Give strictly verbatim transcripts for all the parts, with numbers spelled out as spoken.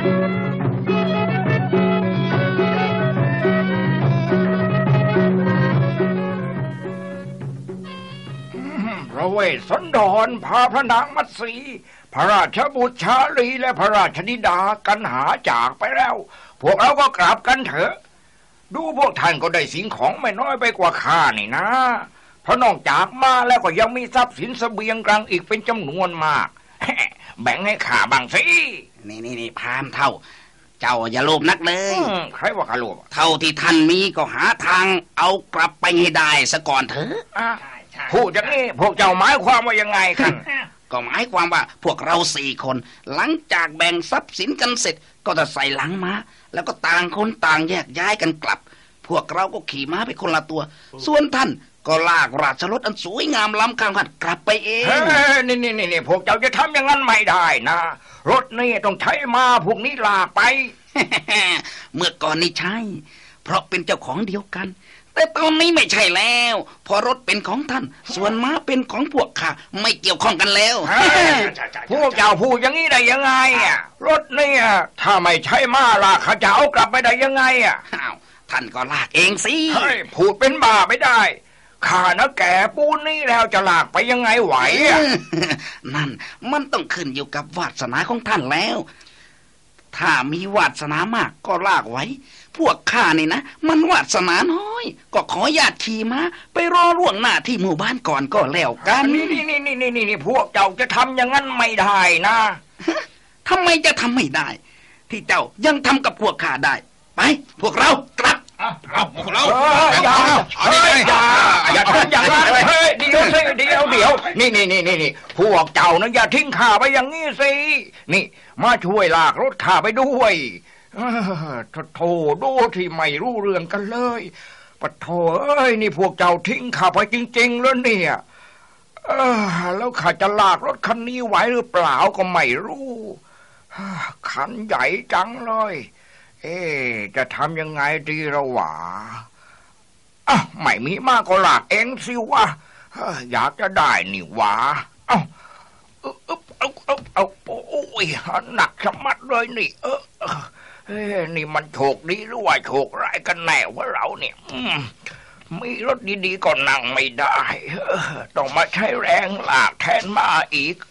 พระเวสสันดรพาพระนางมัตสีพระราชบุตรชาลีและพระราชธิดากันหาจากไปแล้วพวกเราก็กลับกันเถอะดูพวกท่านก็ได้สิ่งของไม่น้อยไปกว่าข้านี่นะเพราะนอกจากมาแล้วก็ยังมีทรัพย์สินเสบียงกลางอีกเป็นจำนวนมากแบ่งให้ข้าบ้างสินี่นี่นี่พามเท่าเจ้าอย่าโลภนักเลยใครว่าข้าโลภเท่าที่ท่านมีก็หาทางเอากลับไปให้ได้ซะก่อนเถอะพูดอย่างนี้พวกเจ้าหมายความว่ายังไงกันก็หมายความว่าพวกเราสี่คนหลังจากแบ่งทรัพย์สินกันเสร็จก็จะใส่หลังม้าแล้วก็ต่างคนต่างแยกย้ายกันกลับพวกเราก็ขี่ม้าไปคนละตัวส่วนท่านก็ลากราชรถอันสวยงามล้ำค่ากลับไปเองนี่นี่นี่พวกเจ้าจะทำอย่างนั้นไม่ได้นะรถนี่ต้องใช้ม้าพวกนี้ลากไปเมื่อก่อนนี่ใช่เพราะเป็นเจ้าของเดียวกันแต่ตอนนี้ไม่ใช่แล้วพอรถเป็นของท่านส่วนม้าเป็นของพวกข้าไม่เกี่ยวข้องกันแล้วพวกเจ้าพูดอย่างนี้ได้ยังไงอ่ะรถนี่ถ้าไม่ใช่ม้าลากข้าจะเอากลับไปได้ยังไงอ่ะอ้าวท่านก็ลากเองสิพูดเป็นบ้าไม่ได้ข้านะแก่ปูนนี่แล้วจะลากไปยังไงไหวอ่ะนั่นมันต้องขึ้นอยู่กับวาสนาของท่านแล้วถ้ามีวาสนามากก็ลากไว้พวกข้านี่นะมันวาสนาน้อยก็ขอญาติขี่ม้าไปรอล่วงหน้าที่หมู่บ้านก่อนก็แล้วกันนี่นี่นี่นี่นี่นี่พวกเจ้าจะทำอย่างนั้นไม่ได้นะทำไมจะทำไม่ได้ที่เจ้ายังทำกับพวกข้าได้ไปพวกเรากลับเอาพวกเราอย่าอย่าอย่าทำอย่างนั้นเฮ้ยเดี๋ยวสิเดี๋ยวเดี๋ยวนี่นี่นี่นี่พวกเจ้านะอย่าทิ้งข้าไปอย่างนี้สินี่มาช่วยลากรถข้าไปด้วยโธ่ดูที่ไม่รู้เรื่องกันเลยปะโธ่เอ้ยนี่พวกเจ้าทิ้งข้าไปจริงๆแล้วเนี่ยเออแล้วข้าจะลากรถคันนี้ไหวหรือเปล่าก็ไม่รู้คันใหญ่จังเลยเอ๊ะจะทำยังไงดีระหว่าอ่ะไม่มีมากก็ลากเองสิวะอยากจะได้นี่หว่าเอ้าเอาเอาเอาเอาโอ้ยหนักชะมัดเลยนี่เออเฮ้ยนี่มันโชคดีหรือว่าโชคร้ายกันแน่ว่าเราเนี่ยมีรถดีๆก็นั่งไม่ได้ต้องมาใช้แรงลากแทนมาอีก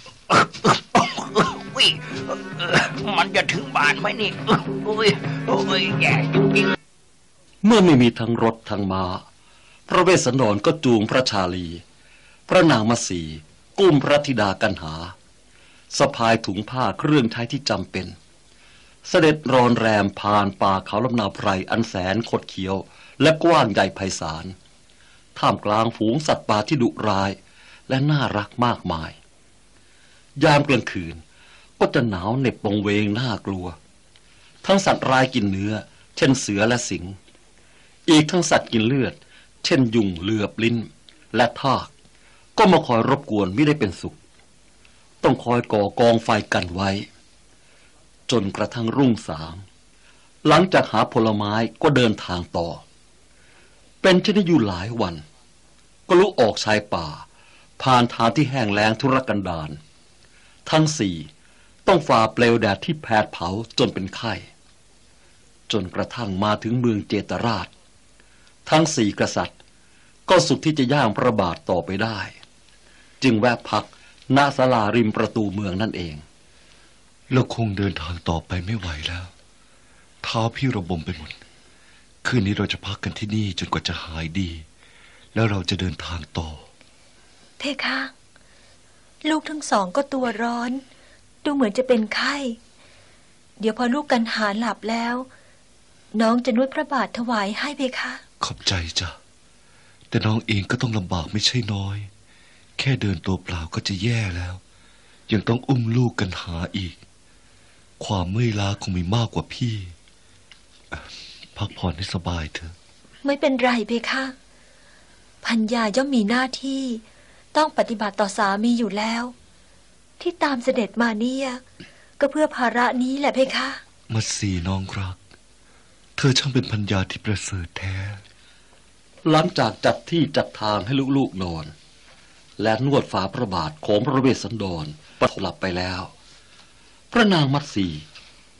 อุ้ยมันจะถึงบ้านไหมนี่อุ้ยอุ้ยแย่จริงๆเมื่อไม่มีทั้งรถทั้งม้าพระเวสสันดรก็จูงพระชาลีพระนางมัตสีกุ้มพระธิดากันหาสะพายถุงผ้าเครื่องใช้ที่จำเป็นเสด็จรอนแรมผ่านป่าเขาลำนาไพรอันแสนคดเคี้ยวและกว้างใหญ่ไพศาลท่ามกลางฝูงสัตว์ป่าที่ดุร้ายและน่ารักมากมายยามกลางคืนก็จะหนาวเหน็บปงเวงน่ากลัวทั้งสัตว์ร้ายกินเนื้อเช่นเสือและสิงห์อีกทั้งสัตว์กินเลือดเช่นยุงเหลือบลิ้นและทากก็มาคอยรบกวนไม่ได้เป็นสุขต้องคอยก่อกองไฟกันไว้จนกระทั่งรุ่งสางหลังจากหาผลไม้ก็เดินทางต่อเป็นเช่นนี้อยู่หลายวันก็ลุกออกชายป่าผ่านทางที่แห้งแล้งทุรกันดารทั้งสี่ต้องฝ่าเปลวแดดที่แผดเผาจนเป็นไข้จนกระทั่งมาถึงเมืองเจตราชทั้งสี่กษัตริย์ก็สุดที่จะย่างพระบาทต่อไปได้จึงแวะพักณศาลาริมประตูเมืองนั่นเองเราคงเดินทางต่อไปไม่ไหวแล้วเท้าพี่ระบมไปหมดคืนนี้เราจะพักกันที่นี่จนกว่าจะหายดีแล้วเราจะเดินทางต่อเพคะลูกทั้งสองก็ตัวร้อนดูเหมือนจะเป็นไข้เดี๋ยวพอลูกกันหาหลับแล้วน้องจะนวดพระบาทถวายให้เพคะขอบใจจ้ะแต่น้องเองก็ต้องลำบากไม่ใช่น้อยแค่เดินตัวเปล่าก็จะแย่แล้วยังต้องอุ้มลูกกันหาอีกความเมื่อยล้าคงมีมากกว่าพี่พักผ่อนให้สบายเถอะไม่เป็นไรเพคะพัญญาย่อมมีหน้าที่ต้องปฏิบัติต่อสามีอยู่แล้วที่ตามเสด็จมาเนี่ยก็เพื่อภาระนี้แหละเพคะมัตสีน้องรักเธอช่างเป็นพัญญาที่ประเสริฐแท้หลังจากจัดที่จัดทางให้ลูกๆนอนและนวดฝ่าพระบาทของพระเวสสันดรประหลับไปแล้วพระนางมัตสีก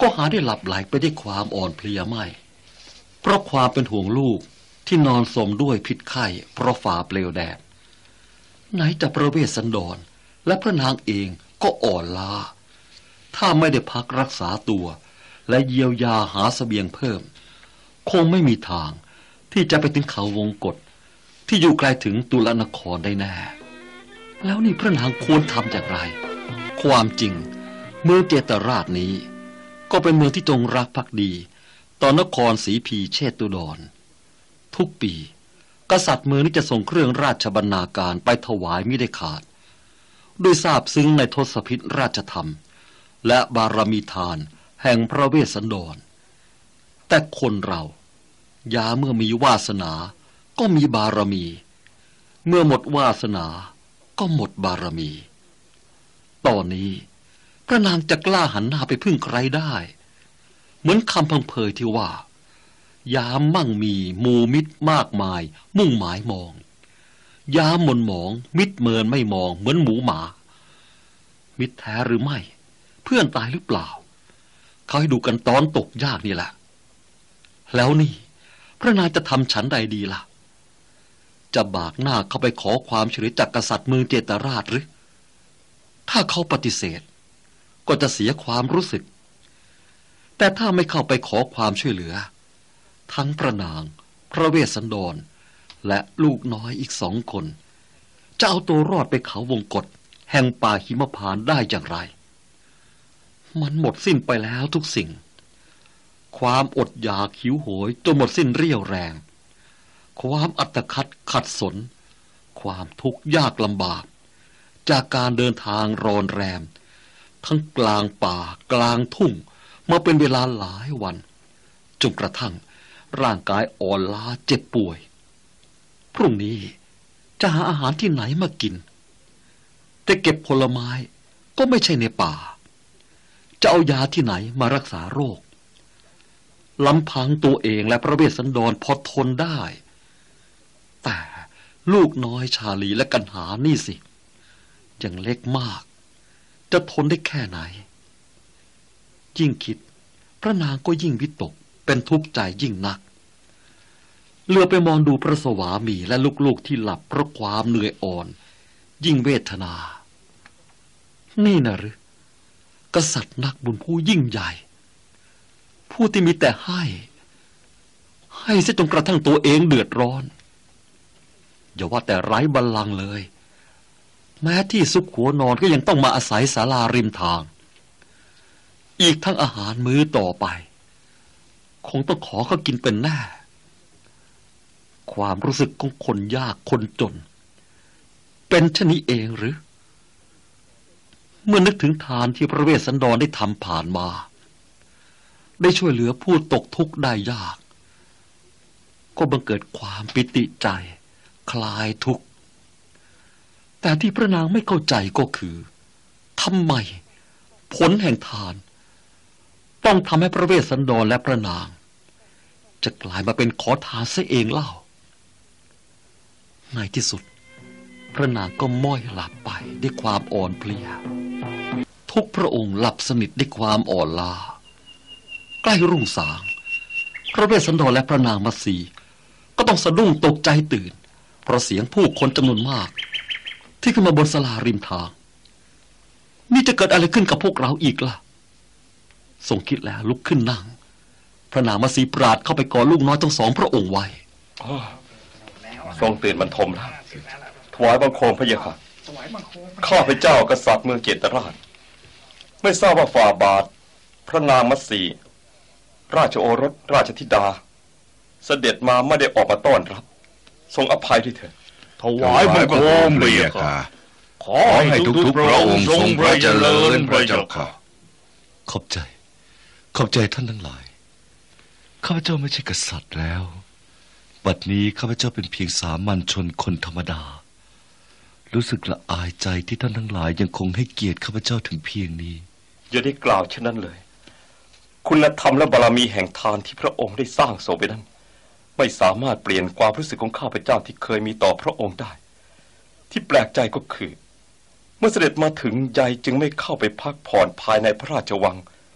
ก็หาได้หลับไหลไปด้วยความอ่อนเพลียไม่เพราะความเป็นห่วงลูกที่นอนสมด้วยพิษไข้เพราะฝ่าเปลวแดดไหนจะพระเวสสันดรและพระนางเองก็อ่อนล้าถ้าไม่ได้พักรักษาตัวและเยียวยาหาเสบียงเพิ่มคงไม่มีทางที่จะไปถึงเขาวงกฏที่อยู่ไกลถึงตุลนครได้แน่แล้วนี่พระนางควรทำอย่างไรความจริงเมืองเจตราชนี้ก็เป็นเมืองที่จงรักภักดีต่อนครศรีพีเชตุดรทุกปีกษัตริย์เมืองนี้จะส่งเครื่องราชบรรณาการไปถวายมิได้ขาดโดยทราบซึ้งในทศพิธราชธรรมและบารมีทานแห่งพระเวสสันดรแต่คนเรายาเมื่อมีวาสนาก็มีบารมีเมื่อหมดวาสนาก็หมดบารมีตอนนี้พระนางจะกล้าหันหน้าไปพึ่งใครได้เหมือนคำพังเพยที่ว่ายามมั่งมีหมู่มิตรมากมายมุ่งหมายมองยามหม่นหมองมิตรเมินไม่มองเหมือนหมูหมามิตรแท้หรือไม่เพื่อนตายหรือเปล่าเขาให้ดูกันตอนตกยากนี่แหละแล้วนี่พระนางจะทำฉันใดดีล่ะจะบากหน้าเข้าไปขอความช่วยเหลือจากกษัตริย์เมืองเจตราชหรือถ้าเขาปฏิเสธก็จะเสียความรู้สึกแต่ถ้าไม่เข้าไปขอความช่วยเหลือทั้งพระนางพระเวสสันดรและลูกน้อยอีกสองคนจะเอาตัวรอดไปเขาวงกฏแห่งป่าหิมพานต์ได้อย่างไรมันหมดสิ้นไปแล้วทุกสิ่งความอดอยากหิวโหยจนหมดสิ้นเรี่ยวแรงความอัตคัดขัดสนความทุกข์ยากลำบากจากการเดินทางรอนแรมทั้งกลางป่ากลางทุ่งมาเป็นเวลาหลายวันจนกระทั่งร่างกายอ่อนล้าเจ็บป่วยพรุ่งนี้จะหาอาหารที่ไหนมากินแต่เก็บผลไม้ก็ไม่ใช่ในป่าจะเอายาที่ไหนมารักษาโรคลำพังตัวเองและพระเวสสันดรพอทนได้แต่ลูกน้อยชาลีและกันหานี่สิยังเล็กมากจะทนได้แค่ไหนยิ่งคิดพระนางก็ยิ่งวิตกเป็นทุกข์ใจยิ่งนักเหลือไปมองดูพระสวามีและลูกๆที่หลับเพราะความเหนื่อยอ่อนยิ่งเวทนานี่นะหรือกษัตริย์นักบุญผู้ยิ่งใหญ่ผู้ที่มีแต่ให้ให้เสียจนกระทั่งตัวเองเดือดร้อนอย่าว่าแต่ไร้บัลลังก์เลยแม้ที่ซุกหัวนอนก็ยังต้องมาอาศัยศาลาริมทางอีกทั้งอาหารมื้อต่อไปคงต้องขอเขากินเป็นแน่ความรู้สึกของคนยากคนจนเป็นชนิดเองหรือเมื่อนึกถึงทานที่พระเวสสันดรได้ทำผ่านมาได้ช่วยเหลือผู้ตกทุกข์ได้ยากก็บังเกิดความปิติใจคลายทุกข์แต่ที่พระนางไม่เข้าใจก็คือทำไมผลแห่งทานต้องทำให้พระเวสสันดรและพระนางจะกลายมาเป็นขอทานซะเองเล่าในที่สุดพระนางก็ม้อยหลับไปด้วยความอ่อนเพลียทุกพระองค์หลับสนิทด้วยความอ่อนล้าใกล้รุ่งสางพระเวสสันดรและพระนางมัตสีก็ต้องสะดุ้งตกใจตื่นเพราะเสียงผู้คนจำนวนมากที่ขึ้นมาบนศาลาริมทางนี่จะเกิดอะไรขึ้นกับพวกเราอีกล่ะทรงคิดแล้วลุกขึ้นนั่งพระนางมัตสีปราดเข้าไปกอดลูกน้อยทั้งสองพระองค์ไว้ทรงตื่นบรรทมแล้วถวายบังคมพระเยาค่ะข้าพเจ้ากษัตริย์เมืองเจตราชไม่ทราบว่าฝ่าบาทพระนางมัตสีราชโอรสราชธิดาเสด็จมาไม่ได้ออกมาต้อนรับทรงอภัยด้วยเถิดถวายบังคมพระเยาค่ะขอให้ทุกๆพระองค์ทรงพระเจริญพระเจ้าค่ะขอบใจขอบใจท่านทั้งหลายข้าพเจ้าไม่ใช่กษัตริย์แล้วบัดนี้ข้าพเจ้าเป็นเพียงสามัญชนคนธรรมดารู้สึกละอายใจที่ท่านทั้งหลายยังคงให้เกียรติข้าพเจ้าถึงเพียงนี้อย่าได้กล่าวเช่นนั้นเลยคุณธรรมและบารมีแห่งทานที่พระองค์ได้สร้างโสไปนั้นไม่สามารถเปลี่ยนความรู้สึกของข้าพเจ้าที่เคยมีต่อพระองค์ได้ที่แปลกใจก็คือเมื่อเสด็จมาถึงใจจึงไม่เข้าไปพักผ่อนภายในพระราชวัง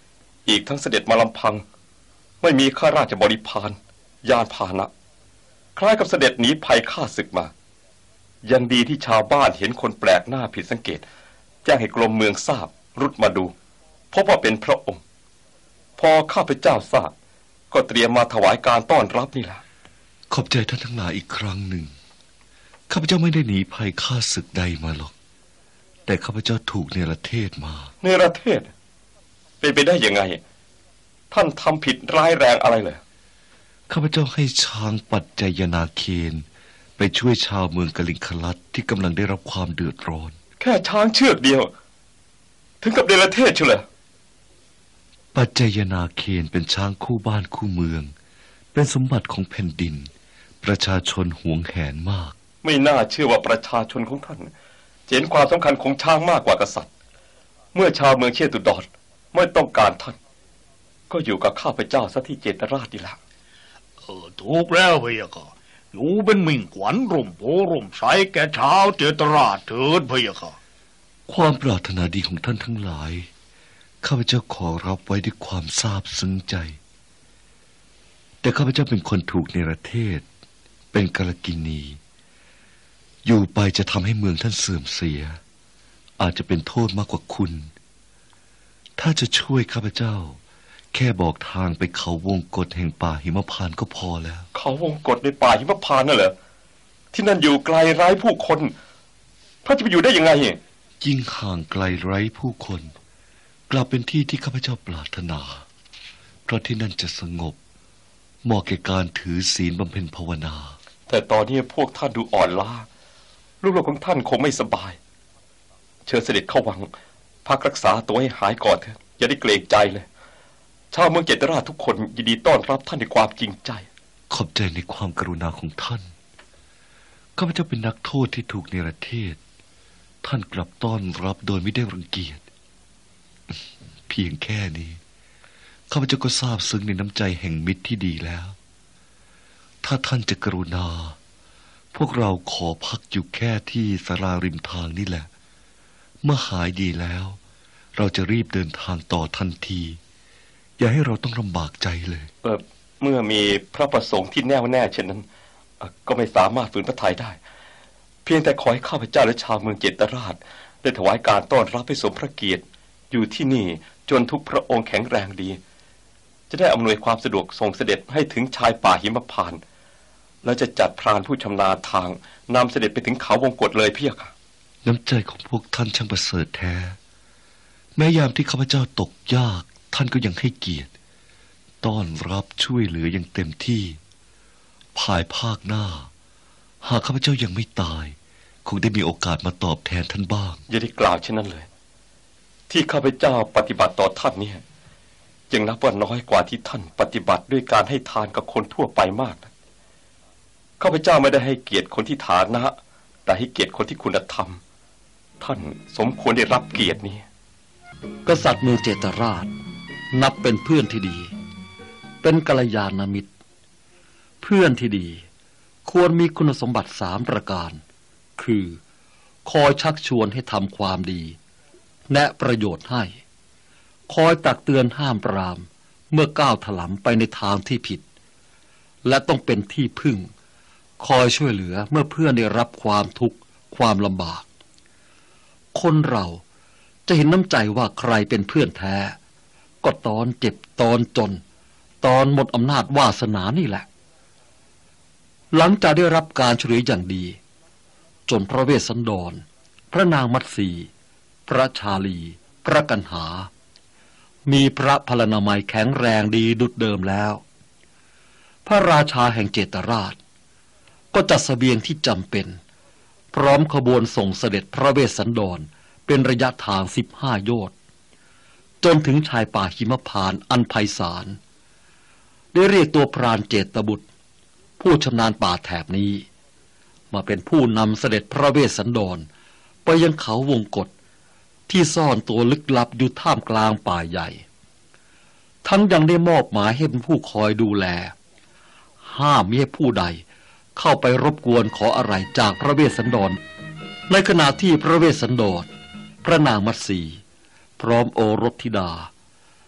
อีกทั้งเสด็จมาลำพังไม่มีข้าราชบริพารยานพาหนะคล้ายกับเสด็จหนีภัยข้าศึกมายังดีที่ชาวบ้านเห็นคนแปลกหน้าผิดสังเกตแจ้งให้กรมเมืองทราบรุดมาดูพบว่าเป็นพระองค์พอข้าพเจ้าทราบก็เตรียมมาถวายการต้อนรับนี่แหละขอบใจท่านทั้งหลายอีกครั้งหนึ่งข้าพเจ้าไม่ได้หนีภัยข้าศึกใดมาหรอกแต่ข้าพเจ้าถูกเนรเทศมาเนรเทศเป็นไปได้ยังไงท่านทำผิดร้ายแรงอะไรเลยข้าพเจ้าให้ช้างปัจจยนาเคนไปช่วยชาวเมืองกลิงคลัดที่กำลังได้รับความเดือดร้อนแค่ช้างเชือกเดียวถึงกับเนรเทศเฉลยปัจจยนาเคนเป็นช้างคู่บ้านคู่เมืองเป็นสมบัติของแผ่นดินประชาชนหวงแหนมากไม่น่าเชื่อว่าประชาชนของท่านเห็นความสำคัญของช้างมากกว่ากษัตริย์เมื่อชาวเมืองเชตุดรไม่ต้องการท่านก็อยู่กับข้าพเจ้าซะที่เจตราชดีละเออถูกแล้วพะยะค่ะอยู่เป็นมิ่งขวัญร่มโพร่มใสแก่ชาวเจตราชเถิดพะยะค่ะความปรารถนาดีของท่านทั้งหลายข้าพเจ้าขอรับไว้ด้วยความซาบซึ้งใจแต่ข้าพเจ้าเป็นคนถูกเนรเทศเป็นกาลกิณีอยู่ไปจะทำให้เมืองท่านเสื่อมเสียอาจจะเป็นโทษมากกว่าคุณถ้าจะช่วยข้าพเจ้าแค่บอกทางไปเขาวงกฏแห่งป่าหิมพานต์ก็พอแล้วเขาวงกฏในป่าหิมพานต์น่ะเหรอที่นั่นอยู่ไกลไร้ผู้คนพระจะไปอยู่ได้ยังไงยิ่งห่างไกลไร้ผู้คนกลับเป็นที่ที่ข้าพเจ้าปรารถนาเพราะที่นั่นจะสงบเหมาะแก่การถือศีลบำเพ็ญภาวนาแต่ตอนนี้พวกท่านดูอ่อนล้าลูกๆของท่านคงไม่สบายเชิญเสด็จเข้าวังพักรักษาตัวให้หายก่อนเถอะอย่าได้เกรงใจเลยชาวเมืองเจตราชทุกคนยินดีต้อนรับท่านด้วยความจริงใจขอบใจในความกรุณาของท่านข้าพเจ้าเป็นนักโทษที่ถูกเนรเทศท่านกลับต้อนรับโดยไม่ได้รังเกียจเพียงแค่นี้ข้าพเจ้าก็ซาบซึ้งในน้ำใจแห่งมิตรที่ดีแล้วถ้าท่านจะกรุณาพวกเราขอพักอยู่แค่ที่ศาลาริมทางนี่แหละเมื่อหายดีแล้วเราจะรีบเดินทางต่อทันทีอย่าให้เราต้องลำบากใจเลยเออเมื่อมีพระประสงค์ที่แน่วแน่เช่นนั้นก็ไม่สามารถฝืนพระทัยได้เพียงแต่ขอให้ข้าพเจ้าและชาวเมืองเจตราชได้ถวายการต้อนรับให้สมพระเกียรติอยู่ที่นี่จนทุกพระองค์แข็งแรงดีจะได้อำนวยความสะดวกส่งเสด็จให้ถึงชายป่าหิมพานต์แล้วจะจัดพรานผู้ชำนาญทางนำเสด็จไปถึงเขาวงกฏเลยเพี่ยค่ะน้ำใจของพวกท่านช่างประเสริฐแท้แม้ยามที่ข้าพเจ้าตกยากท่านก็ยังให้เกียรติต้อนรับช่วยเหลืออย่างเต็มที่ภายภาคหน้าหากข้าพเจ้ายังไม่ตายคงได้มีโอกาสมาตอบแทนท่านบ้างอย่าได้กล่าวเช่นนั้นเลยที่ข้าพเจ้าปฏิบัติต่อท่านเนี่ยยังนับว่าน้อยกว่าที่ท่านปฏิบัติด้วยการให้ทานกับคนทั่วไปมากนะข้าพเจ้าไม่ได้ให้เกียรติคนที่ฐานะแต่ให้เกียรติคนที่คุณธรรมท่านสมควรได้รับเกียรตินี้กษัตริย์เมืองเจตราชนับเป็นเพื่อนที่ดีเป็นกัลยาณมิตรเพื่อนที่ดีควรมีคุณสมบัติสามประการคือคอยชักชวนให้ทำความดีแนะประโยชน์ให้คอยตักเตือนห้ามปรามเมื่อก้าวถลำไปในทางที่ผิดและต้องเป็นที่พึ่งคอยช่วยเหลือเมื่อเพื่อนได้รับความทุกข์ความลำบากคนเราจะเห็นน้ำใจว่าใครเป็นเพื่อนแท้ก็ตอนเจ็บตอนจนตอนหมดอำนาจวาสนานี่แหละหลังจากได้รับการช่วยเหลืออย่างดีจนพระเวสสันดรพระนางมัตสีพระชาลีพระกันหามีพระพลานามัยแข็งแรงดีดุจเดิมแล้วพระราชาแห่งเจตราชก็จัดเสบียงที่จำเป็นพร้อมขบวนส่งเสด็จพระเวสสันดรเป็นระยะทางสิบห้าโยชน์จนถึงชายป่าหิมพานต์อันไพศาลได้เรียกตัวพรานเจตบุตรผู้ชำนาญป่าแถบนี้มาเป็นผู้นำเสด็จพระเวสสันดรไปยังเขาวงกฏที่ซ่อนตัวลึกลับอยู่ท่ามกลางป่าใหญ่ทั้งยังได้มอบหมายให้เป็นผู้คอยดูแลห้ามไม่ให้ผู้ใดเข้าไปรบกวนขออะไรจากพระเวสสันดรในขณะที่พระเวสสันดรพระนางมัตสีพร้อมโอรสธิดา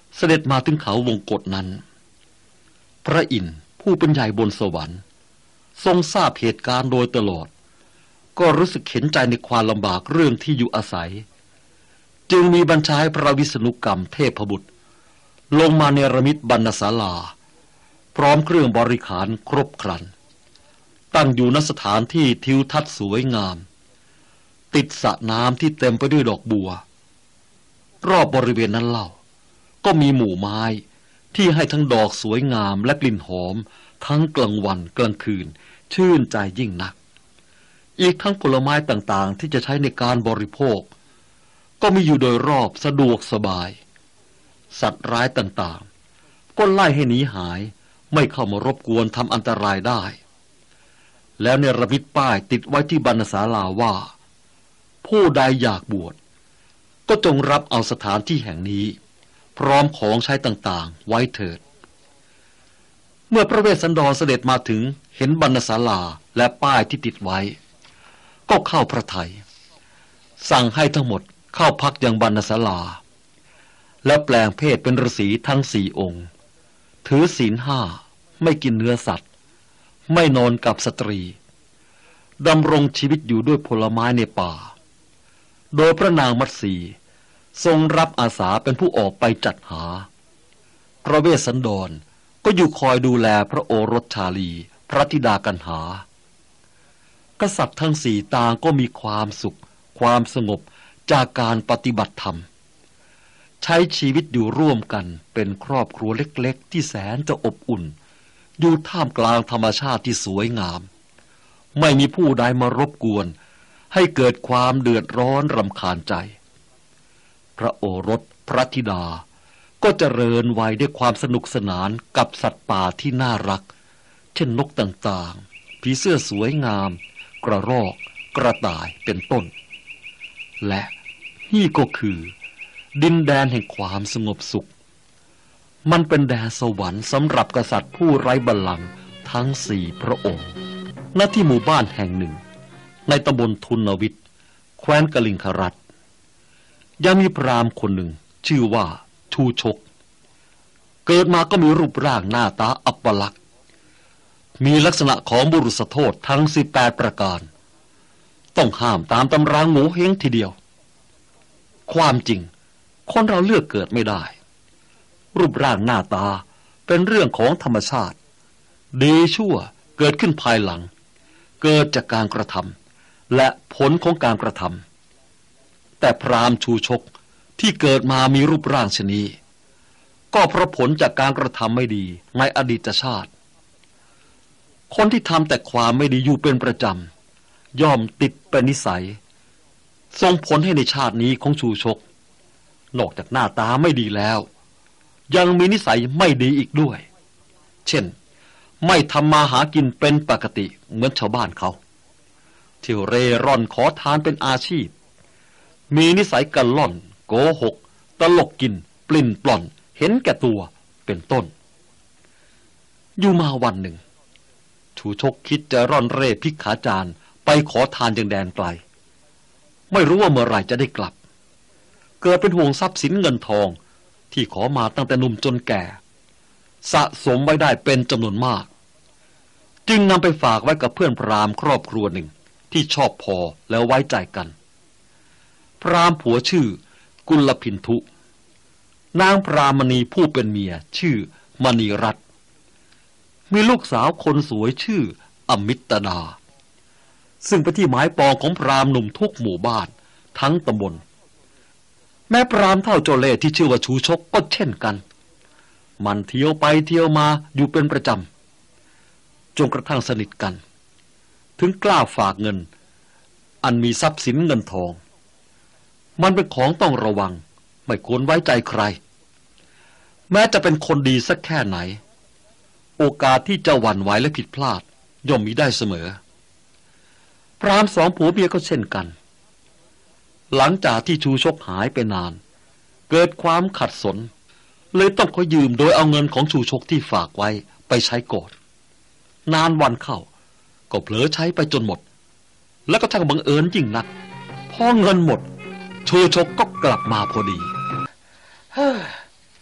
เสด็จมาถึงเขาวงกฏนั้นพระอินทร์ผู้เป็นใหญ่บนสวรรค์ทรงทราบเหตุการณ์โดยตลอดก็รู้สึกเห็นใจในความลำบากเรื่องที่อยู่อาศัยจึงมีบัญชาให้พระวิษณุกรรมเทพบุตรลงมาเนรมิตบรรณศาลาพร้อมเครื่องบริขารครบครันตั้งอยู่ณสถานที่ทิวทัศน์สวยงามติดสระน้ำที่เต็มไปด้วยดอกบัวรอบบริเวณนั้นเล่าก็มีหมู่ไม้ที่ให้ทั้งดอกสวยงามและกลิ่นหอมทั้งกลางวันกลางคืนชื่นใจยิ่งนักอีกทั้งผลไม้ต่างๆที่จะใช้ในการบริโภคก็มีอยู่โดยรอบสะดวกสบายสัตว์ร้ายต่างๆก็ไล่ให้หนีหายไม่เข้ามารบกวนทำอันตรายได้แล้วเนรมิตป้ายติดไว้ที่บรรณศาลาว่าผู้ใดอยากบวชก็จงรับเอาสถานที่แห่งนี้พร้อมของใช้ต่างๆไว้เถิดเมื่อพระเวสสันดรเสด็จมาถึงเห็นบรรณศาลาและป้ายที่ติดไว้ก็เข้าพระทัยสั่งให้ทั้งหมดเข้าพักยังบรรณศาลาและแปลงเพศเป็นฤาษีทั้งสี่องค์ถือศีลห้าไม่กินเนื้อสัตว์ไม่นอนกับสตรีดำรงชีวิตอยู่ด้วยผลไม้ในป่าโดยพระนางมัตสีทรงรับอาสาเป็นผู้ออกไปจัดหาพระเวสสันดรก็อยู่คอยดูแลพระโอรสชาลีพระธิดากันหากษัตริย์ทั้งสี่ต่างก็มีความสุขความสงบจากการปฏิบัติธรรมใช้ชีวิตอยู่ร่วมกันเป็นครอบครัวเล็กๆที่แสนจะอบอุ่นอยู่ท่ามกลางธรรมชาติที่สวยงามไม่มีผู้ใดมารบกวนให้เกิดความเดือดร้อนรำคาญใจพระโอรสพระธิดาก็เจริญวัยด้วยความสนุกสนานกับสัตว์ป่าที่น่ารักเช่นนกต่างๆผีเสื้อสวยงามกระรอกกระต่ายเป็นต้นและนี่ก็คือดินแดนแห่งความสงบสุขมันเป็นแดนสวรรค์สำหรับกษัตริย์ผู้ไร้บัลลังก์ทั้งสี่พระองค์ณที่หมู่บ้านแห่งหนึ่งในตำบลทุนวิทย์แคว้นกลิงครัฐยังมีพราหมณ์คนหนึ่งชื่อว่าชูชกเกิดมาก็มีรูปร่างหน้าตาอัปลักษณ์มีลักษณะของบุรุษโทษทั้งสิบแปดประการต้องห้ามตามตำราโง่เฮงทีเดียวความจริงคนเราเลือกเกิดไม่ได้รูปร่างหน้าตาเป็นเรื่องของธรรมชาติดีชั่วเกิดขึ้นภายหลังเกิดจากการกระทำและผลของการกระทำแต่พราหมณ์ชูชกที่เกิดมามีรูปร่างชนี้ก็เพราะผลจากการกระทำไม่ดีในอดีตชาติคนที่ทำแต่ความไม่ดีอยู่เป็นประจำย่อมติดเป็นนิสัยส่งผลให้ในชาตินี้ของชูชกนอกจากหน้าตาไม่ดีแล้วยังมีนิสัยไม่ดีอีกด้วยเช่นไม่ทำมาหากินเป็นปกติเหมือนชาวบ้านเขาเที่ยวเร่ร่อนขอทานเป็นอาชีพมีนิสัยกันล่อนโกหกตลกกินปลิ้นปล้อนเห็นแก่ตัวเป็นต้นอยู่มาวันหนึ่งชูชกคิดจะร่อนเร่ภิกขาจารย์ไปขอทานยังแดนไกลไม่รู้ว่าเมื่อไหร่จะได้กลับเกิดเป็นห่วงทรัพย์สินเงินทองที่ขอมาตั้งแต่หนุ่มจนแก่สะสมไว้ได้เป็นจำนวนมากจึงนำไปฝากไว้กับเพื่อนพราหมณ์ครอบครัวหนึ่งที่ชอบพอแล้วไว้ใจกันพราหมณ์ผัวชื่อกุลพินทุนางพรามณีผู้เป็นเมียชื่อมณีรัตน์มีลูกสาวคนสวยชื่ออมิตดาซึ่งเป็นที่หมายปองของพราหมณ์หนุ่มทุกหมู่บ้านทั้งตำบลแม้พราหมณ์เท่าโจเล่ที่ชื่อว่าชูชกก็เช่นกันมันเที่ยวไปเที่ยวมาอยู่เป็นประจำจนกระทั่งสนิทกันถึงกล้าฝากเงินอันมีทรัพย์สินเงินทองมันเป็นของต้องระวังไม่ควรไว้ใจใครแม้จะเป็นคนดีสักแค่ไหนโอกาสที่จะหวั่นไหวและผิดพลาดย่อมมีได้เสมอพราหมณ์สองผัวเมียก็เช่นกันหลังจากที่ชูชกหายไปนานเกิดความขัดสนเลยต้องขอยืมโดยเอาเงินของชูชกที่ฝากไว้ไปใช้ก่อนนานวันเข้าก็เผลอใช้ไปจนหมดแล้วก็ทั้งบังเอิญยิ่งนักพอเงินหมดชูชกก็กลับมาพอดี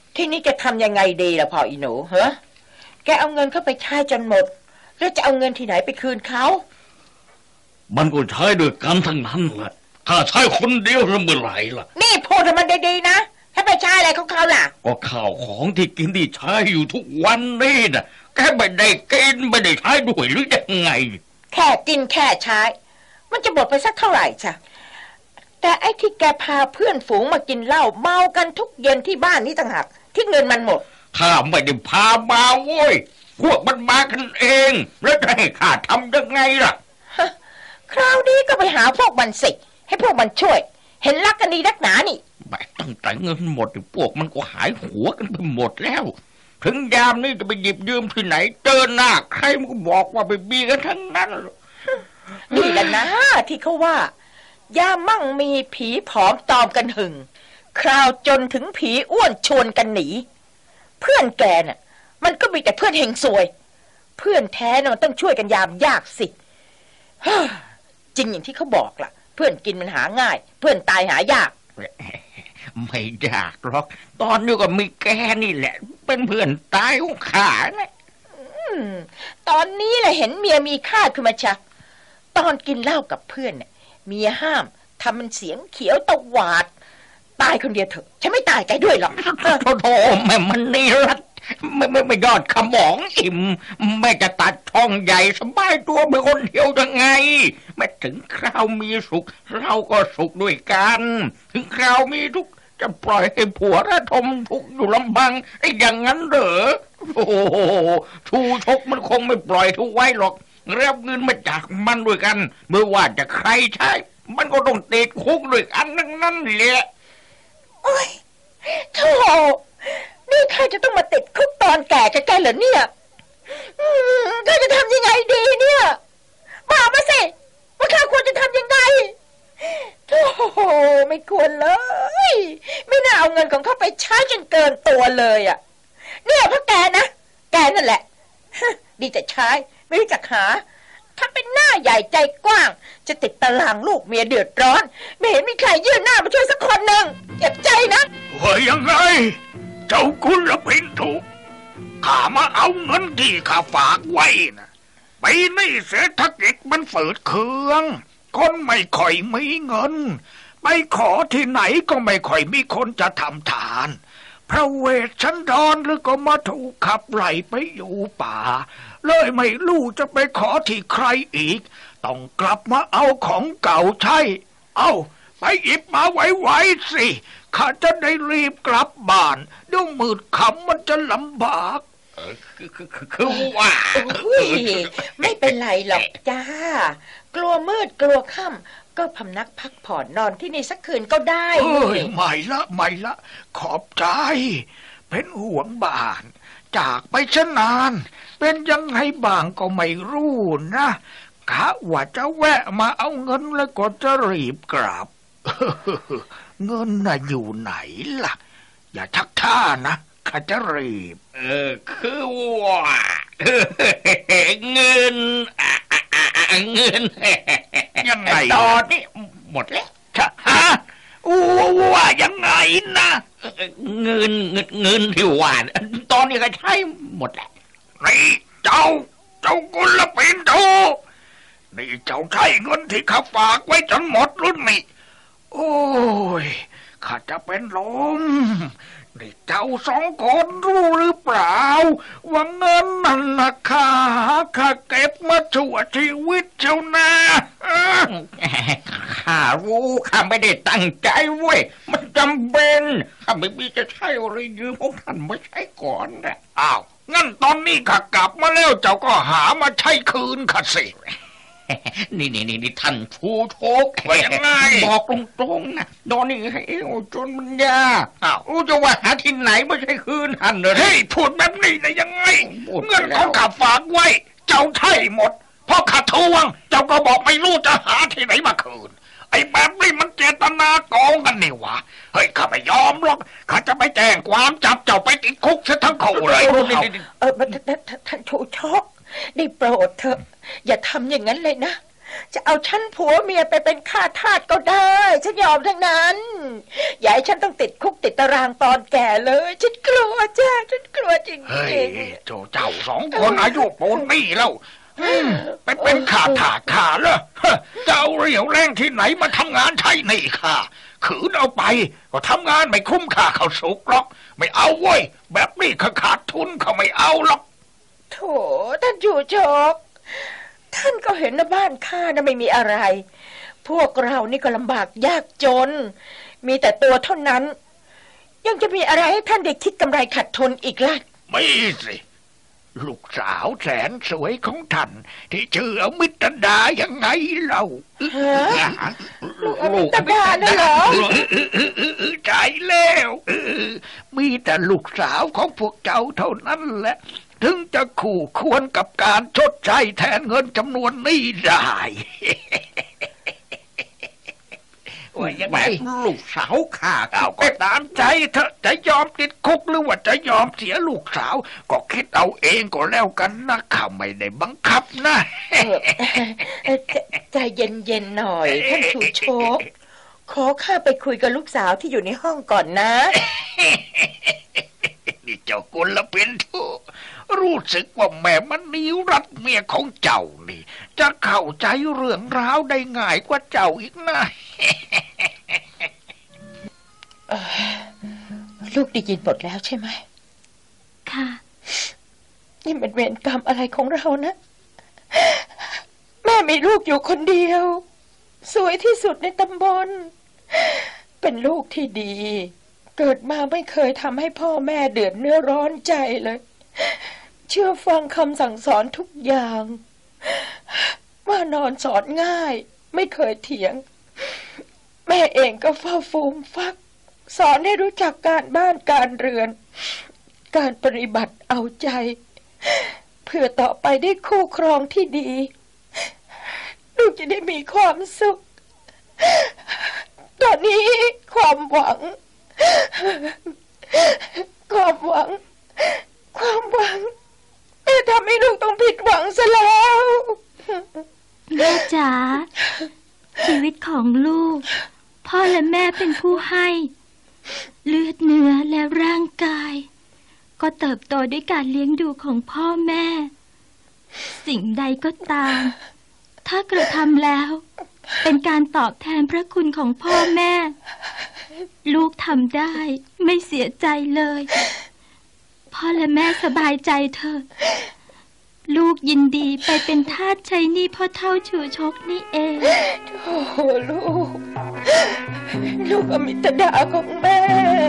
ที่นี้จะทำยังไงดีล่ะพ่ออีหนูฮะแกเอาเงินเข้าไปใช้จนหมดแล้วจะเอาเงินที่ไหนไปคืนเขามันก็ใช้ด้วยกันทั้งนั้นแหละถ้าใช้คนเดียวเมื่อไหร่ล่ะนี่พูดให้มันดีๆนะให้ไปใช้อะไรของเขาล่ะก็ข้าวของที่กินที่ใช้อยู่ทุกวันนี่นะแกไม่ได้กินไม่ได้ใช้ด้วยหรือยังไงแค่กินแค่ใช้มันจะหมดไปสักเท่าไหร่จ้ะแต่ไอ้ที่แกพาเพื่อนฝูงมากินเหล้าเมากันทุกเย็นที่บ้านนี่ต่างหากที่เงินมันหมดข้าไม่ได้พามาโว้ยพวกมันมากันเองแล้วจะให้ข้าทำยังไงล่ะคราวนี้ก็ไปหาพวกมันสิให้พวกมันช่วยเห็นรักกันดีนักหนานี่ไม่ตั้งแต่เงินหมดพวกมันก็หายหัวกันไปหมดแล้วถึงยามนี้จะไปหยิบยืมที่ไหนเจอหน้าใครมันก็บอกว่าไปบีกันทั้งนั้นนี่แหละนะที่เขาว่ายามมั่งมีผีผอมตอมกันหึงคราวจนถึงผีอ้วนชวนกันหนีเพื่อนแกน่ะมันก็มีแต่เพื่อนเฮงซวยเพื่อนแท้น่ะมันต้องช่วยกันยามยากสิจริงอย่างที่เขาบอกล่ะเพื่อนกินมันหาง่ายเพื่อนตายหายากไม่ยากหรอกตอนนี้ก็มีแกนี่แหละเป็นเพื่อนตายของข้านะตอนนี้แหละเห็นเมียมีค่าขึ้นมาชักตอนกินเหล้ากับเพื่อนเนี่ยเมียห้ามทำมันเสียงเขียวตะหวาดตายคนเดียวเถอะฉันไม่ตายใจด้วยหรอกโธ่โธ่แม่มันนี่รัดไม่ไม่ไม่ยอดขมองอิ่มแม่จะตัดช่องใหญ่สบายตัวเป็นคนเดียวยังไงแม่ถึงคราวมีสุขเราก็สุขด้วยกันถึงคราวมีทุกข์จะปล่อยให้ผัวระทมทุกข์อยู่ลำพังไอ้อย่างนั้นเหรอโอ้โหชูชกมันคงไม่ปล่อยทุกไว้หรอกรับเงินมาจากมันด้วยกันเมื่อว่าจะใครใช้มันก็ต้องติดคุกด้วยกันนั่นนั่นแหละโอ้ยโธ่นี่ข้าจะต้องมาติดคุกตอนแก่จะแก่เหรอเนี่ยข้าจะทำยังไงดีเนี่ยบอกมาสิว่าข้าควรจะทำยังไงโธ่ไม่ควรเลยไม่น่าเอาเงินของเขาไปใช้จนเกินตัวเลยอ่ะเนี่ยเพราะแกนะแกนั่นแหละดีแต่ใช้ไม่รู้จักหาถ้าเป็นหน้าใหญ่ใจกว้างจะติดตารางลูกเมียเดือดร้อนไม่เห็นมีใครยื่นหน้ามาช่วยสักคนหนึ่งเจ็บใจนะว่ายังไงเจ้าคุณละพินทุข้ามาเอาเงินที่ข้าฝากไว้นะไปนี่เศรษฐกิจมันฝืดเคืองคนไม่ค่อยมีเงินไปขอที่ไหนก็ไม่ค่อยมีคนจะทำทานพระเวชชันดรหรือก็มาถูกขับไล่ไปอยู่ป่าเลยไม่รู้จะไปขอที่ใครอีกต้องกลับมาเอาของเก่าใช้เอาไปหยิบมาไว้ๆสิข้าจะได้รีบกลับบ้านเดี๋ยวมืดค่ำมันจะลำบากคือคือคือว่าไม่เป็นไรหรอกจ้ากลัวมืดกลัวค่ำก็พำนักพักผ่อนนอนที่นี่สักคืนก็ได้เฮ้ยไม่ละไม่ละขอบใจเป็นห่วงบ้านจากไปชนานเป็นยังไงบ้างก็ไม่รู้นะกะว่าจะแวะมาเอาเงินแล้วก็จะรีบกลับเงินน่ะอยู่ไหนล่ะอย่าชักท่านะข้าจะรีบเออคือว่าเงินเงินยังไงตอนนี้หมดแล้วฮะว่ายังไงนะเงินเงินเงินที่ว่าตอนนี้ก็ใช้หมดแล้วนี่เจ้าเจ้ากุลปินโตนี่เจ้าใช้เงินที่ข้าฝากไว้จนหมดรุ่นนี่โอ้ยข้าจะเป็นลมนี่เจ้าสองคนรู้หรือเปล่าว่าเงินนั่นนะข้าข้าเก็บมาชั่วชีวิตเจ้านะข้ารู้ข้าไม่ได้ตั้งใจเว้ยมันจำเป็นข้าไม่มีจะใช้อะไรยืมของท่านมาใช้ก่อนนะอ้าวงั้นตอนนี้ข้ากลับมาแล้วเจ้าก็หามาใช้คืนข้าสินี่นี่นี่ท่านผู้โชคว่ายังไงบอกตรงๆนะตอนนี้ให้เอวจนมันยาอ้าวจะว่าหาที่ไหนไม่ใช่คืนท่านเลยเฮ้ยพูดแบบนี้ได้ยังไงเงินของข้าฝากไว้เจ้าใช่หมดเพราะข้าทวงเจ้าก็บอกไม่รู้จะหาที่ไหนมาคืนไอ้แบบนี้มันเจตนาโกงกันนี่วะเฮ้ยข้าไม่ยอมหรอกข้าจะไปแจ้งความจับเจ้าไปติดคุกซะทั้งคู่เลยเออท่านผู้โชคได้โปรดเถอะอย่าทำอย่างนั้นเลยนะจะเอาฉันผัวเมียไปเป็นข้าทาสก็ได้ฉันยอมทั้งนั้นอย่าให้ฉันต้องติดคุกติดตารางตอนแก่เลยฉันกลัวจ้าฉันกลัวจริงๆเฮ้ยเจ้าเจ้าสองคนอายุปูนนี่แล้วไปเป็นข้าทาสข้าเหรอจะเอาเรี่ยวแรงที่ไหนมาทำงานใช้หนี้ข้าขืนเอาไปก็ทำงานไม่คุ้มค่าเขาสุกหรอกไม่เอาเว้ยแบบนี้ข้าขาดทุนเขาไม่เอาหรอกโถท่านจู่โจกท่านก็เห็นนะบ้านข้านะไม่มีอะไรพวกเรานี่ก็ลำบากยากจนมีแต่ตัวเท่านั้นยังจะมีอะไรให้ท่านได้คิดกำไรขาดทุนอีกล่ะไม่สิลูกสาวแสนสวยของท่านที่ชื่ออมิตดายังไงเราลูกอมิตดาน่ะเหรอใช่แล้วมีแต่ลูกสาวของพวกเจ้าเท่านั้นแหละถึงจะคู่ควรกับการชดใช้แทนเงินจำนวนนี้ได้ว่ายังไงลูกสาวข้าเอาก็ตามใจเถอะจะยอมติดคุกหรือว่าจะยอมเสียลูกสาวก็คิดเอาเองก็แล้วกันนะข้าไม่ได้บังคับนะใจเย็นๆหน่อยท่านชูโชคขอข้าไปคุยกับลูกสาวที่อยู่ในห้องก่อนนะนี่เจ้ากุลเป็นทุรู้สึกว่าแม่มันนิ้วรัดเมียของเจ้านี่จะเข้าใจเรื่องราวได้ง่ายกว่าเจ้าอีกนะลูกได้ยินหมดแล้วใช่ไหมค่ะนี่เป็นเวรกรรมอะไรของเรานะแม่มีลูกอยู่คนเดียวสวยที่สุดในตำบลเป็นลูกที่ดีเกิดมาไม่เคยทำให้พ่อแม่เดือดเนื้อร้อนใจเลยเชื่อฟังคำสั่งสอนทุกอย่างว่านอนสอนง่ายไม่เคยเถียงแม่เองก็เฝ้าฟูมฟักสอนให้รู้จักการบ้านการเรือนการปฏิบัติเอาใจเพื่อต่อไปได้คู่ครองที่ดีลูกจะได้มีความสุขตอนนี้ความหวังความหวังความหวังแม่ทำให้ลูกต้องผิดหวังซะแล้วแม่จ๋าชีวิตของลูกพ่อและแม่เป็นผู้ให้เลือดเนื้อและร่างกายก็เติบโตด้วยการเลี้ยงดูของพ่อแม่สิ่งใดก็ตามถ้ากระทำแล้วเป็นการตอบแทนพระคุณของพ่อแม่ลูกทำได้ไม่เสียใจเลยพ่อและแม่สบายใจเถอะลูกยินดีไปเป็นทาสใช้หนี้พ่อเฒ่าชูชกนี่เองโอ้ลูกลูกอมิตดาของแม่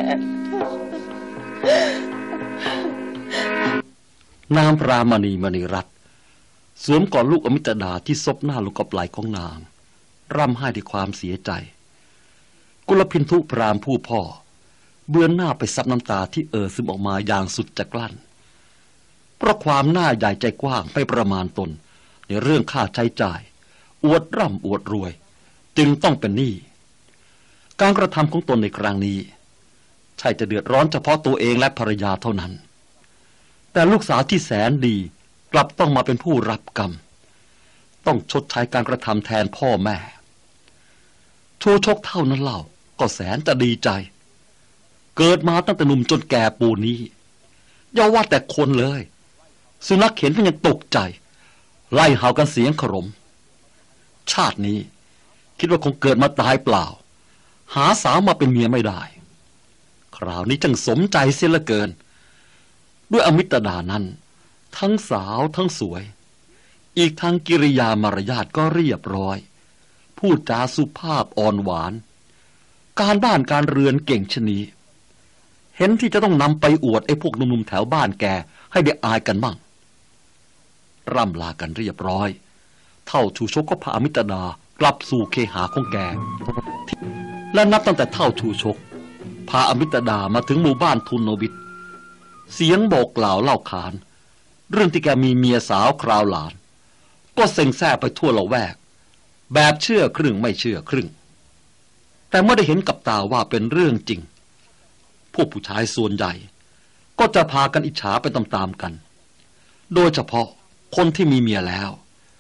นางปรามณีมณีรัตน์สวมกอดลูกอมิตดาที่ซบหน้าลงกับไหล่ของนางร่ำไห้ด้วยความเสียใจกุลพินทุพรามผู้พ่อเบื้องหน้าไปซับน้ำตาที่เอ่อซึมออกมาอย่างสุดจะกลั้นเพราะความหน้าใหญ่ใจกว้างไปประมาณตนในเรื่องค่าใช้จ่ายอวดร่ำอวดรวยจึงต้องเป็นหนี้การกระทำของตนในครั้งนี้ใช่จะเดือดร้อนเฉพาะตัวเองและภรรยาเท่านั้นแต่ลูกสาวที่แสนดีกลับต้องมาเป็นผู้รับกรรมต้องชดใช้การกระทำแทนพ่อแม่ชูชกเท่านั้นเล่าก็แสนจะดีใจเกิดมาตั้งแต่หนุ่มจนแก่ปูนนี้อย่าว่าแต่คนเลยสุนัขเห็นก็ยังตกใจไล่เห่ากันเสียงขรมชาตินี้คิดว่าคงเกิดมาตายเปล่าหาสาวมาเป็นเมียไม่ได้คราวนี้จังสมใจเสียเหลือเกินด้วยอมิตดานั้นทั้งสาวทั้งสวยอีกทั้งกิริยามารยาทก็เรียบร้อยพูดจาสุภาพอ่อนหวานการบ้านการเรือนเก่งชนีเห็นที่จะต้องนำไปอวดไอ้พวกหนุ่มๆแถวบ้านแกให้ได้อายกันมั่งร่ำลากันเรียบร้อยเท่าชูชกก็พาอมิตดากลับสู่เคหาของแกและนับตั้งแต่เท่าชูชกพาอมิตดามาถึงหมู่บ้านทุนโนบิตเสียงบอกกล่าวเล่าขานเรื่องที่แกมีเมียสาวคราวหลานก็เซ็งแซ่ไปทั่วละแวกแบบเชื่อครึ่งไม่เชื่อครึ่งแต่เมื่อได้เห็นกับตาว่าเป็นเรื่องจริงพวกผู้ชายส่วนใหญ่ก็จะพากันอิจฉาไปตามๆกันโดยเฉพาะคนที่มีเมียแล้ว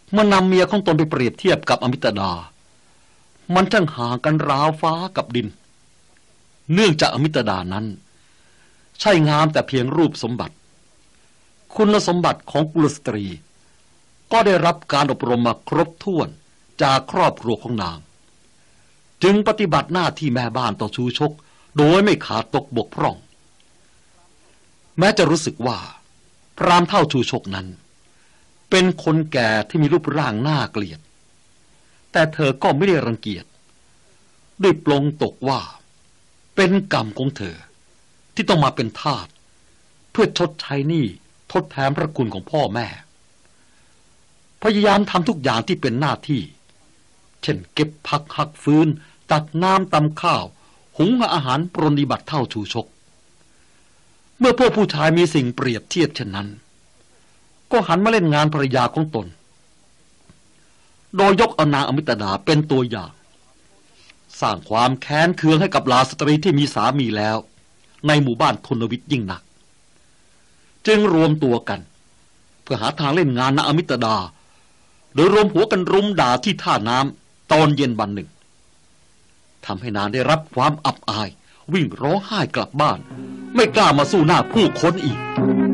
เมื่อนำเมียของตนไปเปรียบเทียบกับอมิตดามันช่างห่างกันราวฟ้ากับดินเนื่องจากอมิตดานั้นใช่งามแต่เพียงรูปสมบัติคุณสมบัติของกุลสตรีก็ได้รับการอบรมมาครบถ้วนจากครอบครัวของนางจึงปฏิบัติหน้าที่แม่บ้านต่อชูชกโดยไม่ขาดตกบกพร่องแม้จะรู้สึกว่าพรามเท่าชูชกนั้นเป็นคนแก่ที่มีรูปร่างน่าเกลียดแต่เธอก็ไม่ได้รังเกียจด้วยปลงตกว่าเป็นกรรมของเธอที่ต้องมาเป็นทาสเพื่อชดใช้หนี้ทดแทนพระคุณของพ่อแม่พยายามทำทุกอย่างที่เป็นหน้าที่เช่นเก็บผักหักฟืนตักน้ำตำข้าวหุงอาหารปรนนิบัติเท่าชูชกเมื่อพวกผู้ชายมีสิ่งเปรียบเทียบเช่นนั้นก็หันมาเล่นงานภรรยาของตนโดยยกเอานางอมิตดาเป็นตัวอย่างสร้างความแค้นเคืองให้กับเหล่าสตรีที่มีสามีแล้วในหมู่บ้านทนวิทย์ยิ่งหนักจึงรวมตัวกันเพื่อหาทางเล่นงานนางอมิตดาโดยรวมหัวกันรุมด่าที่ท่าน้ำตอนเย็นวันหนึ่งทำให้นางได้รับความอับอายวิ่งร้องไห้กลับบ้านไม่กล้ามาสู้หน้าผู้คนอีก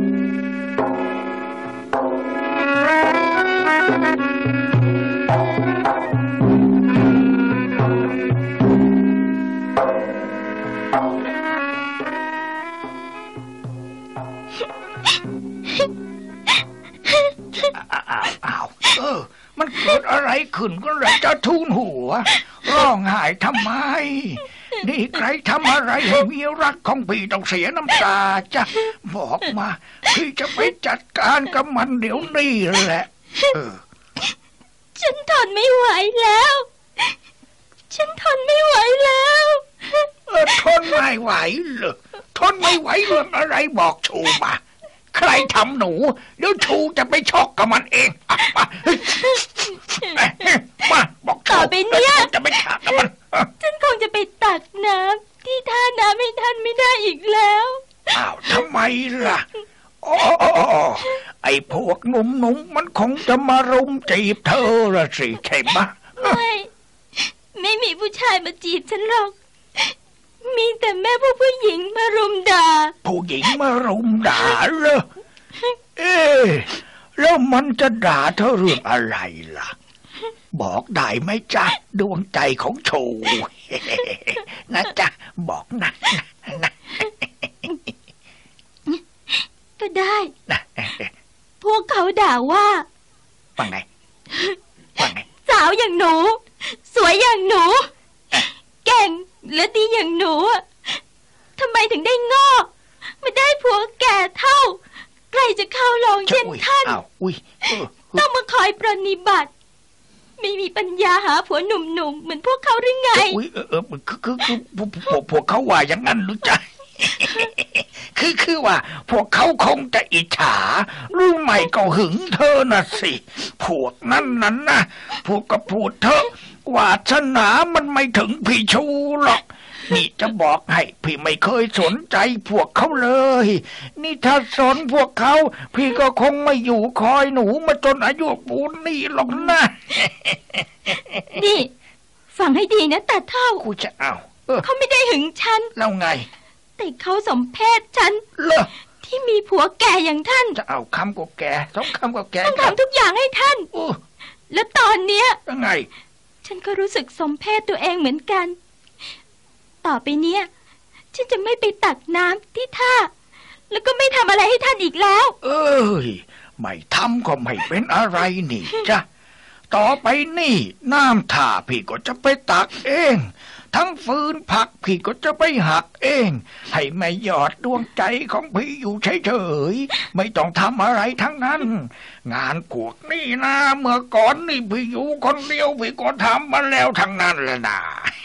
มันเกิดอะไรขึ้นก็เลยจะทูลหัวร้องไห้ทำไมนี่ใครทำอะไรให้เมียรักของพี่ต้องเสียน้ำตาจ้ะบอกมาพี่จะไปจัดการกับมันเดี๋ยวนี้แหละเออฉันทนไม่ไหวแล้วฉันทนไม่ไหวแล้วเออทนไม่ไหวเหรอทนไม่ไหวเรื่องอะไรบอกชูมาใครทำหนูเดี๋ยวชูจะไปชกกับมันเองมาบอกต่อไปเนี้ยจะไปฉากกับมันฉันคงจะไปตักน้ำที่ท่าน้ำให้ท่านไม่ได้อีกแล้วอ้าวทำไมล่ะอ๋อไอ้พวกหนุ่มๆ ม, มันคงจะมารุมจีบเธอละสิใช่ไหมไม่ไม่มีผู้ชายมาจีบฉันหรอกมีแต่แม่พวกผู้หญิงมารุมด่าผู้หญิงมารุมด่าเหรอเอ๊ะแล้วมันจะด่าเธอเรื่องอะไรล่ะบอกได้ไหมจ๊ะดวงใจของชูนะจ๊ะบอกนะนะก็ได้นะพวกเขาด่าว่าว่าไงว่าไงสาวอย่างหนูสวยอย่างหนูเก่งและดีอย่างหนูทำไมถึงได้งอกไม่ได้ผัวแก่เท่าใครจะเข้าลงเช่นท่านต้องมาคอยปรนนิบัติไม่มีปัญญาหาผัวหนุ่มๆเหมือนพวกเขาหรือไงอุ้ยเออเออคือคือคือพวกพวกเขาว่าอย่างนั้นหรือจ๊ะคือคือว่าพวกเขาคงจะอิจฉารู้ไหมก็หึงเธอน่ะสิพวกนั้นนั่นนะพวกก็พูดเถอะวาสนามันไม่ถึงพี่ชูหรอกนี่จะบอกให้พี่ไม่เคยสนใจพวกเขาเลยนี่ถ้าสนพวกเขาพี่ก็คงไม่อยู่คอยหนูมาจนอายุปูนนี่หรอกนะนี่ฟังให้ดีนะตาเท่ากูจะเอาเขาไม่ได้หึงฉันแล้วไงแต่เขาสมเพศฉันเหรอที่มีผัวแก่อย่างท่านจะเอาคำก็แก่ต้องคำก็แก่ต้องทำทุกอย่างให้ท่านแล้วตอนเนี้ยยังไงฉันก็รู้สึกสมเพศตัวเองเหมือนกันต่อไปเนี้ยฉันจะไม่ไปตักน้ำที่ท่าแล้วก็ไม่ทำอะไรให้ท่านอีกแล้วเอ้ยไม่ทำก็ไม่เป็นอะไรนี่จ้ะต่อไปนี่น้ำท่าพี่ก็จะไปตักเองทั้งฟืนผักพี่ก็จะไปหักเองให้แม่ยอดดวงใจของพี่อยู่เฉยๆไม่ต้องทำอะไรทั้งนั้นงานพวกนี้นะเมื่อก่อนนี่พี่อยู่คนเดียวพี่ก็ทำมาแล้วทั้งนั้นแหละนะ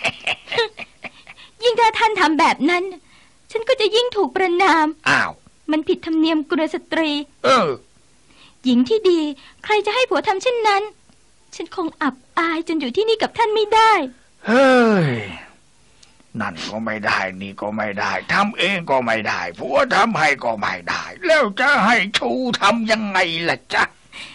ยิ่งถ้าท่านทำแบบนั้นฉันก็จะยิ่งถูกประณามอ้าวมันผิดธรรมเนียมกุลสตรีเออหญิงที่ดีใครจะให้ผัวทำเช่นนั้นฉันคงอับอายจนอยู่ที่นี่กับท่านไม่ได้เฮ้ยนั่นก็ไม่ได้นี่ก็ไม่ได้ทำเองก็ไม่ได้ผัวทำให้ก็ไม่ได้แล้วจะให้ชูทำยังไงล่ะจ๊ะท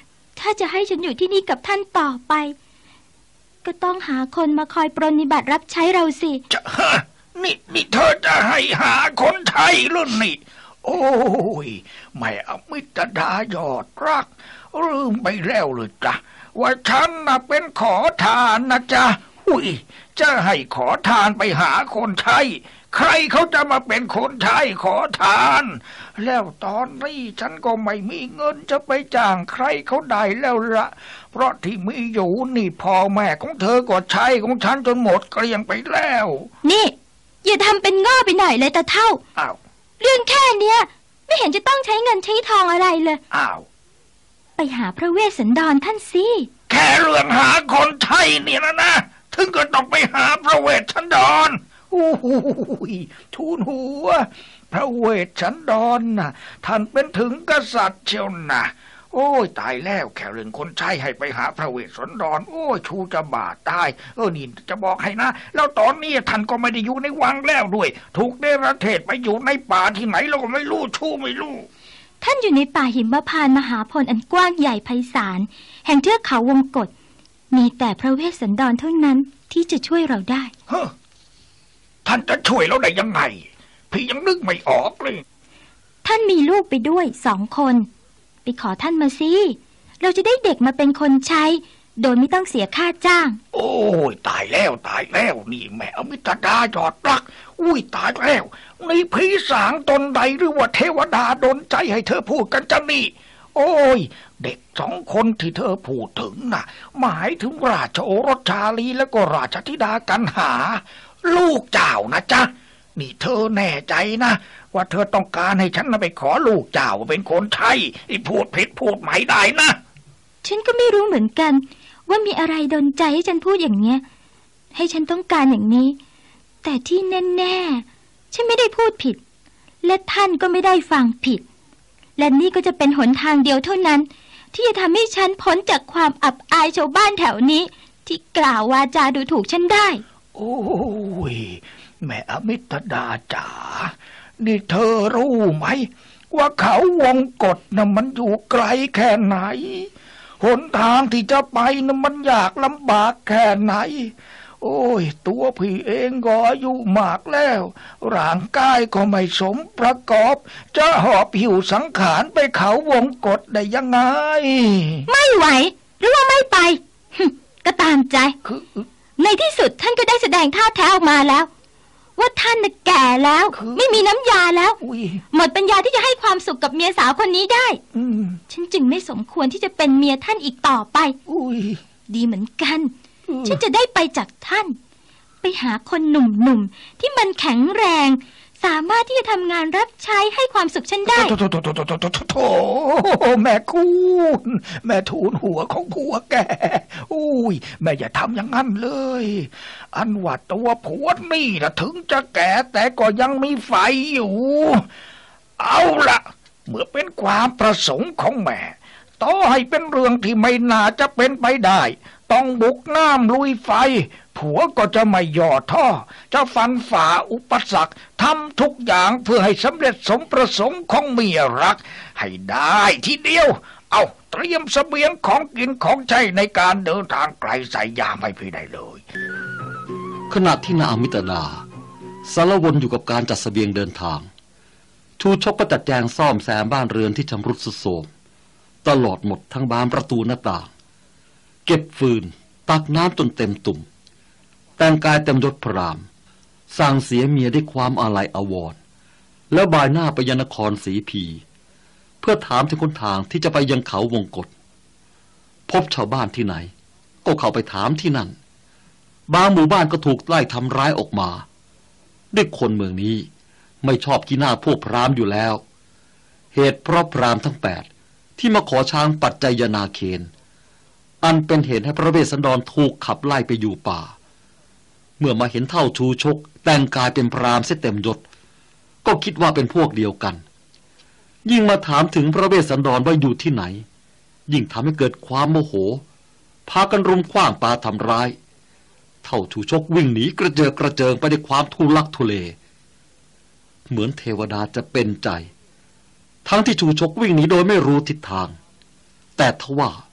ถ้าจะให้ฉันอยู่ที่นี่กับท่านต่อไปก็ต้องหาคนมาคอยปรนนิบัติรับใช้เราสิจะฮะนี่นี่เธอจะให้หาคนไทยหรือนี่โอ้ยไม่เอามิตรดายอดรักลืมไปแล้วเลยจ้ะว่าฉันน่ะเป็นขอทานนะจ๊ะอุ้ยจะให้ขอทานไปหาคนใช้ใครเขาจะมาเป็นคนใช้ขอทานแล้วตอนนี้ฉันก็ไม่มีเงินจะไปจ้างใครเขาได้แล้วละเพราะที่มีอยู่นี่พ่อแม่ของเธอก็ใช้ของฉันจนหมดเกลี้ยงไปแล้วนี่อย่าทำเป็นง่อไปหน่อยเลยตาเท่าอ้าวเรื่องแค่เนี้ยไม่เห็นจะต้องใช้เงินใช้ทองอะไรเลยอ้าวไปหาพระเวสสันดรท่านสิแค่เรื่องหาคนใช้เนี่ยนะนะถึงก็ต้องไปหาพระเวสสันดรโอ้โหทูลหัวพระเวสสันดรน่ะท่านเป็นถึงกษัตริย์เชียวนะโอ้ยตายแล้วแค่เรื่องคนใช้ให้ไปหาพระเวสสันดรโอ้ยชูจะบาดตายเออนี่จะบอกให้นะแล้วตอนนี้ท่านก็ไม่ได้อยู่ในวังแล้วด้วยถูกเนรเทศไปอยู่ในป่าที่ไหนเราก็ไม่รู้ชูไม่รู้ท่านอยู่ในป่าหิมพานต์มหาพลอันกว้างใหญ่ไพศาลแห่งเทือกเขาวงกฏมีแต่พระเวสสันดรเท่านั้นที่จะช่วยเราได้เฮ้อท่านจะช่วยเราได้ยังไงพี่ยังนึกไม่ออกเลยท่านมีลูกไปด้วยสองคนไปขอท่านมาสิเราจะได้เด็กมาเป็นคนใช้โดยไม่ต้องเสียค่าจ้างโอ้ยตายแล้วตายแล้วนี่แม่อมิตรดาจอดรักอุ้ยตายแล้วนี่ผีสางตนใดหรือว่าเทวดาดลใจให้เธอพูดกันจะนี่โอ้ยเด็กสองคนที่เธอพูดถึงน่ะหมายถึงราชโอรสชาลีแล้วก็ราชธิดากันหาลูกเจ้านะจ๊ะนี่เธอแน่ใจนะว่าเธอต้องการให้ฉันไปขอลูกเจ้าเป็นคนใช้ที่พูดผิดพูดไม่ได้นะฉันก็ไม่รู้เหมือนกันว่ามีอะไรดลใจให้ฉันพูดอย่างเนี้ยให้ฉันต้องการอย่างนี้แต่ที่แน่ๆฉันไม่ได้พูดผิดและท่านก็ไม่ได้ฟังผิดและนี่ก็จะเป็นหนทางเดียวเท่านั้นที่จะทำให้ฉันพ้นจากความอับอายชาวบ้านแถวนี้ที่กล่าววาจาดูถูกฉันได้โอ้ยแม่อมิตรดาจ๋านี่เธอรู้ไหมว่าเขาวงกฏน่ะมันอยู่ไกลแค่ไหนหนทางที่จะไปน่ะมันยากลำบากแค่ไหนโอ้ยตัวพี่เองก็อายุมากแล้วร่างกายก็ไม่สมประกอบจะหอบหิวสังขารไปเขาวงกฏได้ยังไงไม่ไหวหรือว่าไม่ไปก็ตามใจในที่สุดท่านก็ได้แสดงท่าแท้ออกมาแล้วว่าท่านน่ะแก่แล้วไม่มีน้ำยาแล้วหมดปัญญาที่จะให้ความสุขกับเมียสาวคนนี้ได้ฉันจึงไม่สมควรที่จะเป็นเมียท่านอีกต่อไปดีเหมือนกันฉันจะได้ไปจากท่านไปหาคนหนุ่มๆที่มันแข็งแรงสามารถที่จะทำงานรับใช้ให้ความสุขฉันได้โถโถโถโถโถโถโถโถแม่คูณแม่ทูลหัวของผัวแกอุ้ยแม่อย่าทำอย่างนั้นเลยอันว่าตัวผัวนี่นะถึงจะแก่แต่ก็ยังมีไฟอยู่เอาละเมื่อเป็นความประสงค์ของแม่ต่อให้เป็นเรื่องที่ไม่น่าจะเป็นไปได้ต้องบุกน้ำลุยไฟผัวก็จะไม่ย่อท้อจะฟันฝ่าอุปสรรคทำทุกอย่างเพื่อให้สำเร็จสมประสงค์ของเมียรักให้ได้ทีเดียวเอาเตรียมเสบียงของกินของใช้ในการเดินทางไกลใส่ยาไม่พี่ได้เลยขณะที่นางอมิตดาสารวนอยู่กับการจัดเสบียงเดินทางชูชกก็จัดแจงซ่อมแซมบ้านเรือนที่ชำรุดทรุดโทรมตลอดหมดทั้งบานประตูหน้าต่างเก็บฟืนตักน้ำจนเต็มตุ่มแต่งกายเต็มยศพรามสั่งเสียเมียด้วยความอาลัยอาวรณ์แล้วบ่ายหน้าไปยังนครศรีพีเพื่อถามถึงคนทางที่จะไปยังเขาวงกฏพบชาวบ้านที่ไหนก็เข้าไปถามที่นั่นบางหมู่บ้านก็ถูกไล่ทำร้ายออกมาด้วยคนเมืองนี้ไม่ชอบขี้หน้าพวกพราหมณ์อยู่แล้วเหตุเพราะพราหมณ์ทั้งแปดที่มาขอช้างปัจจัยนาเคนอันเป็นเหตุให้พระเวสสันดรถูกขับไล่ไปอยู่ป่าเมื่อมาเห็นเท่าชูชกแต่งกายเป็นพราหมณ์เสียเต็มยศก็คิดว่าเป็นพวกเดียวกันยิ่งมาถามถึงพระเวสสันดรว่าอยู่ที่ไหนยิ่งทำให้เกิดความโมโหพากันรุมขว้างปาทำร้ายเท่าชูชกวิ่งหนีกระเจิงกระเจิงไปด้วยความทุลักทุเลเหมือนเทวดาจะเป็นใจทั้งที่ชูชกวิ่งหนีโดยไม่รู้ทิศทางแต่ทว่า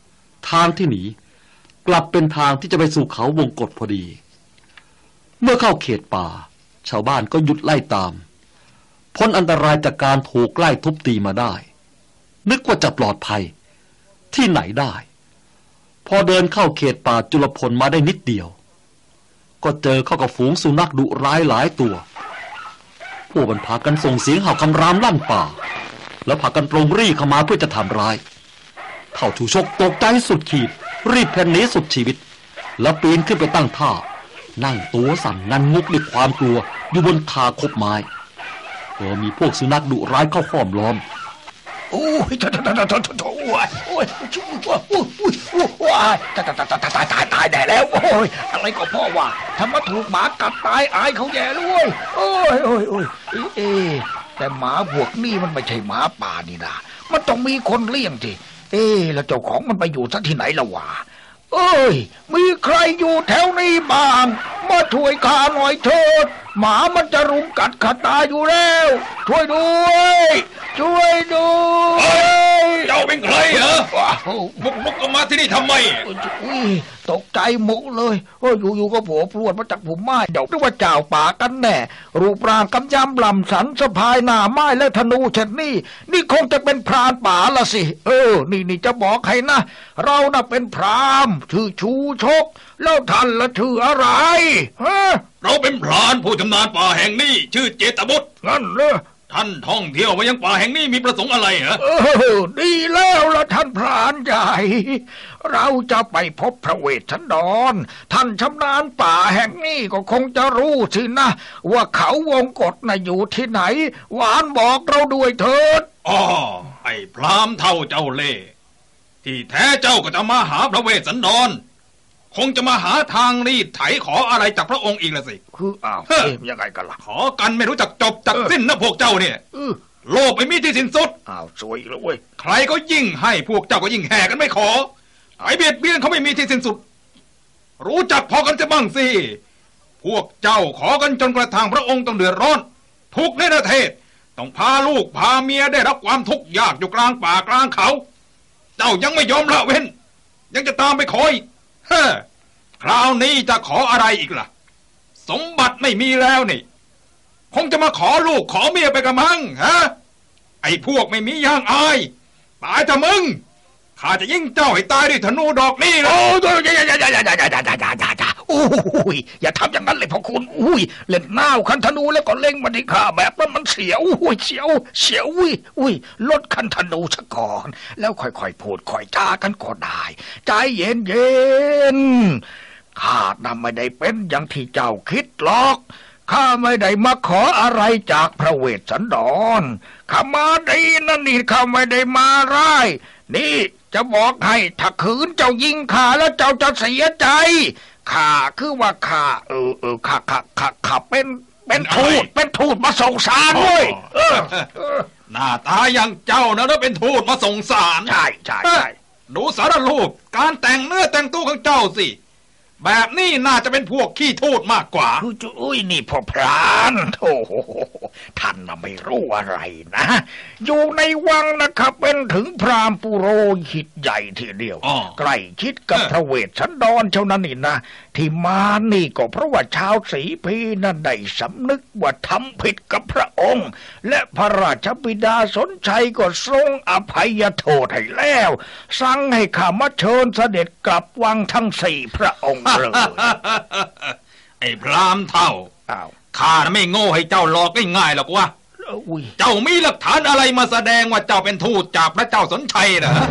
ทางที่หนีกลับเป็นทางที่จะไปสู่เขาวงกฏพอดีเมื่อเข้าเขตป่าชาวบ้านก็หยุดไล่ตามพ้นอันตรายจากการถูกไล่ทุบตีมาได้นึกว่าจะปลอดภัยที่ไหนได้พอเดินเข้าเขตป่าจุลพลมาได้นิดเดียวก็เจอเข้ากับฝูงสุนัขดุร้ายหลายตัวพวกมันพากันส่งเสียงเห่าคำรามลั่นป่าแล้วพากันตรงรีเข้ามาเพื่อจะทำร้ายเท่าชูชกตกใจสุดขีดรีบแผ่นหนีสุดชีวิตแล้วปีนขึ้นไปตั้งท่านั่งตัวสั่นงันงุกด้วยความกลัวอยู่บนคาคบไม้พอมีพวกสุนัขดุร้ายเข้าห้อมล้อมโอ้ยตายตายตายตายโอ้ยโอ้ยชุ่มโอ้ยโอ้ยโอ้ยตายตายตายตายตายตายได้แล้วโอ้ยอะไรก็พ่อว่าทำมาถูกหมากัดตายอายเขาแย่เลยโอ้ยโอ้ยโอ้ยเอ๊ะแต่หมาพวกนี้มันไม่ใช่หมาป่านี่นะมันต้องมีคนเลี้ยงสิเอ๊ะแล้วเจ้าของมันไปอยู่ซะที่ไหนละวะเอ้ยมีใครอยู่แถวนี้บ้างมาช่วยข้าหน่อยเถิดหมามันจะรุมกัดขาตาอยู่แล้วช่วยด้วยช่วยด้วยเจ้าเป็นใครเหรอบุกรุกมาที่นี่ทำไมอุ้ยตกใจหมกเลยโอ้ยอยู่ๆก็โผล่พรวดมาจากผมไม้เดี๋ยวนึกว่าเจ้าป่ากันแน่รูปร่างกำยำลำสันสะพายหน้าไม้และธนูเช่นนี้นี่คงจะเป็นพรานป่าละสิเออนี่นี่จะบอกให้นะเราน่ะเป็นพรามชื่อชูชกแล้วท่านละชื่ออะไรฮะเราเป็นพรานผู้ชำนาญป่าแห่งนี้ชื่อเจตบุตรงั้นเหรอท่านท่องเที่ยวมายังป่าแห่งนี้มีประสงค์อะไรเหรอเออดีแล้วล่ะท่านพรานใหญ่เราจะไปพบพระเวสสันดรท่านชำนาญป่าแห่งนี้ก็คงจะรู้สินะว่าเขาวงกฏน่ะอยู่ที่ไหนหวานบอกเราด้วยเถิดอ๋อไอ้พรามเท่าเจ้าเล่ห์ที่แท้เจ้าก็จะมาหาพระเวสสันดรคงจะมาหาทางรีดไถขออะไรจากพระองค์อีกละสิคืออ้าวเอ๊ะยังไงกันล่ะขอกันไม่รู้จักจบจักสิ้นนะพวกเจ้าเนี่ยโลภไม่มีที่สิ้นสุดอ้าวสวยแล้วเว้ยใครก็ยิ่งให้พวกเจ้าก็ยิ่งแห่กันไม่ขอไอ้เบียดเบียนเขาไม่มีที่สิ้นสุดรู้จักพอกันจะบ้างสิพวกเจ้าขอกันจนกระทั่งพระองค์ต้องเดือดร้อนทุกในประเทศต้องพาลูกพาเมียได้รับความทุกข์ยากอยู่กลางป่ากลางเขาเจ้ายังไม่ยอมละเว้นยังจะตามไปขออีกเฮ้อคราวนี้จะขออะไรอีกล่ะสมบัติไม่มีแล้วนี่คงจะมาขอลูกขอเมียไปกับมังฮะไอ้พวกไม่มีย่างอายตายจะมึงข้าจะยิงเจ้าให้ตายด้วยธนูดอกนี้เลยโอ้ยอย่าอย่าอย่าอย่าอย่าอย่าอย่าอย่าอย่าอย่าโอ้ยอย่าทำอย่างนั้นเลยพ่อคุณอุ้ยเล่นน้าวคันธนูแล้วก็เล็งมาที่ข้าแบบนั้นมันเสียวอุ้ยเสียวเสียวอุ้ยอุ้ยลดคันธนูซะก่อนแล้วค่อยๆพูดค่อยจากันก็ได้ใจเย็นเย็นข้าน่ะไม่ได้เป็นอย่างที่เจ้าคิดหรอกข้าไม่ได้มาขออะไรจากพระเวสสันดรข้ามาดีนั่นนี่ข้าไม่ได้มาร้ายนี่จะบอกให้ถ้าขืนเจ้ายิงข้าแล้วเจ้าจะเสียใจข้าคือว่าข้าเออเออข้าข้าข้าข้าเป็นเป็นทูตเป็นทูตมาส่งสารด้วยหน้าตาอย่างเจ้านะแล้วเป็นทูตมาส่งสารใช่ใช่ใช่ดูสารรูปการแต่งเนื้อแต่งตัวของเจ้าสิแบบนี้น่าจะเป็นพวกขี้ทูตมากกว่าอุ้ยนี่พ่อพรานโอ้โหท่านน่ะไม่รู้อะไรนะอยู่ในวังนะครับเป็นถึงพราหมณ์ปุโรหิตใหญ่ทีเดียวใกล้ชิดกับพระเวสสันดรเท่านั้นนี่นะที่มานี่ก็เพราะว่าชาวศรีพีนั่นได้สำนึกว่าทำผิดกับพระองค์และพระราชบิดาสนชัยก็ทรงอภัยโทษให้แล้วสั่งให้ข้ามาเชิญเสด็จกลับวังทั้งสี่พระองค์ไอ้พรามเท่าข้าไม่โง่ให้เจ้าหลอกง่ายๆหรอกวะเจ้ามีหลักฐานอะไรมาแสดงว่าเจ้าเป็นทูตจากพระเจ้าสนชัยเหรอ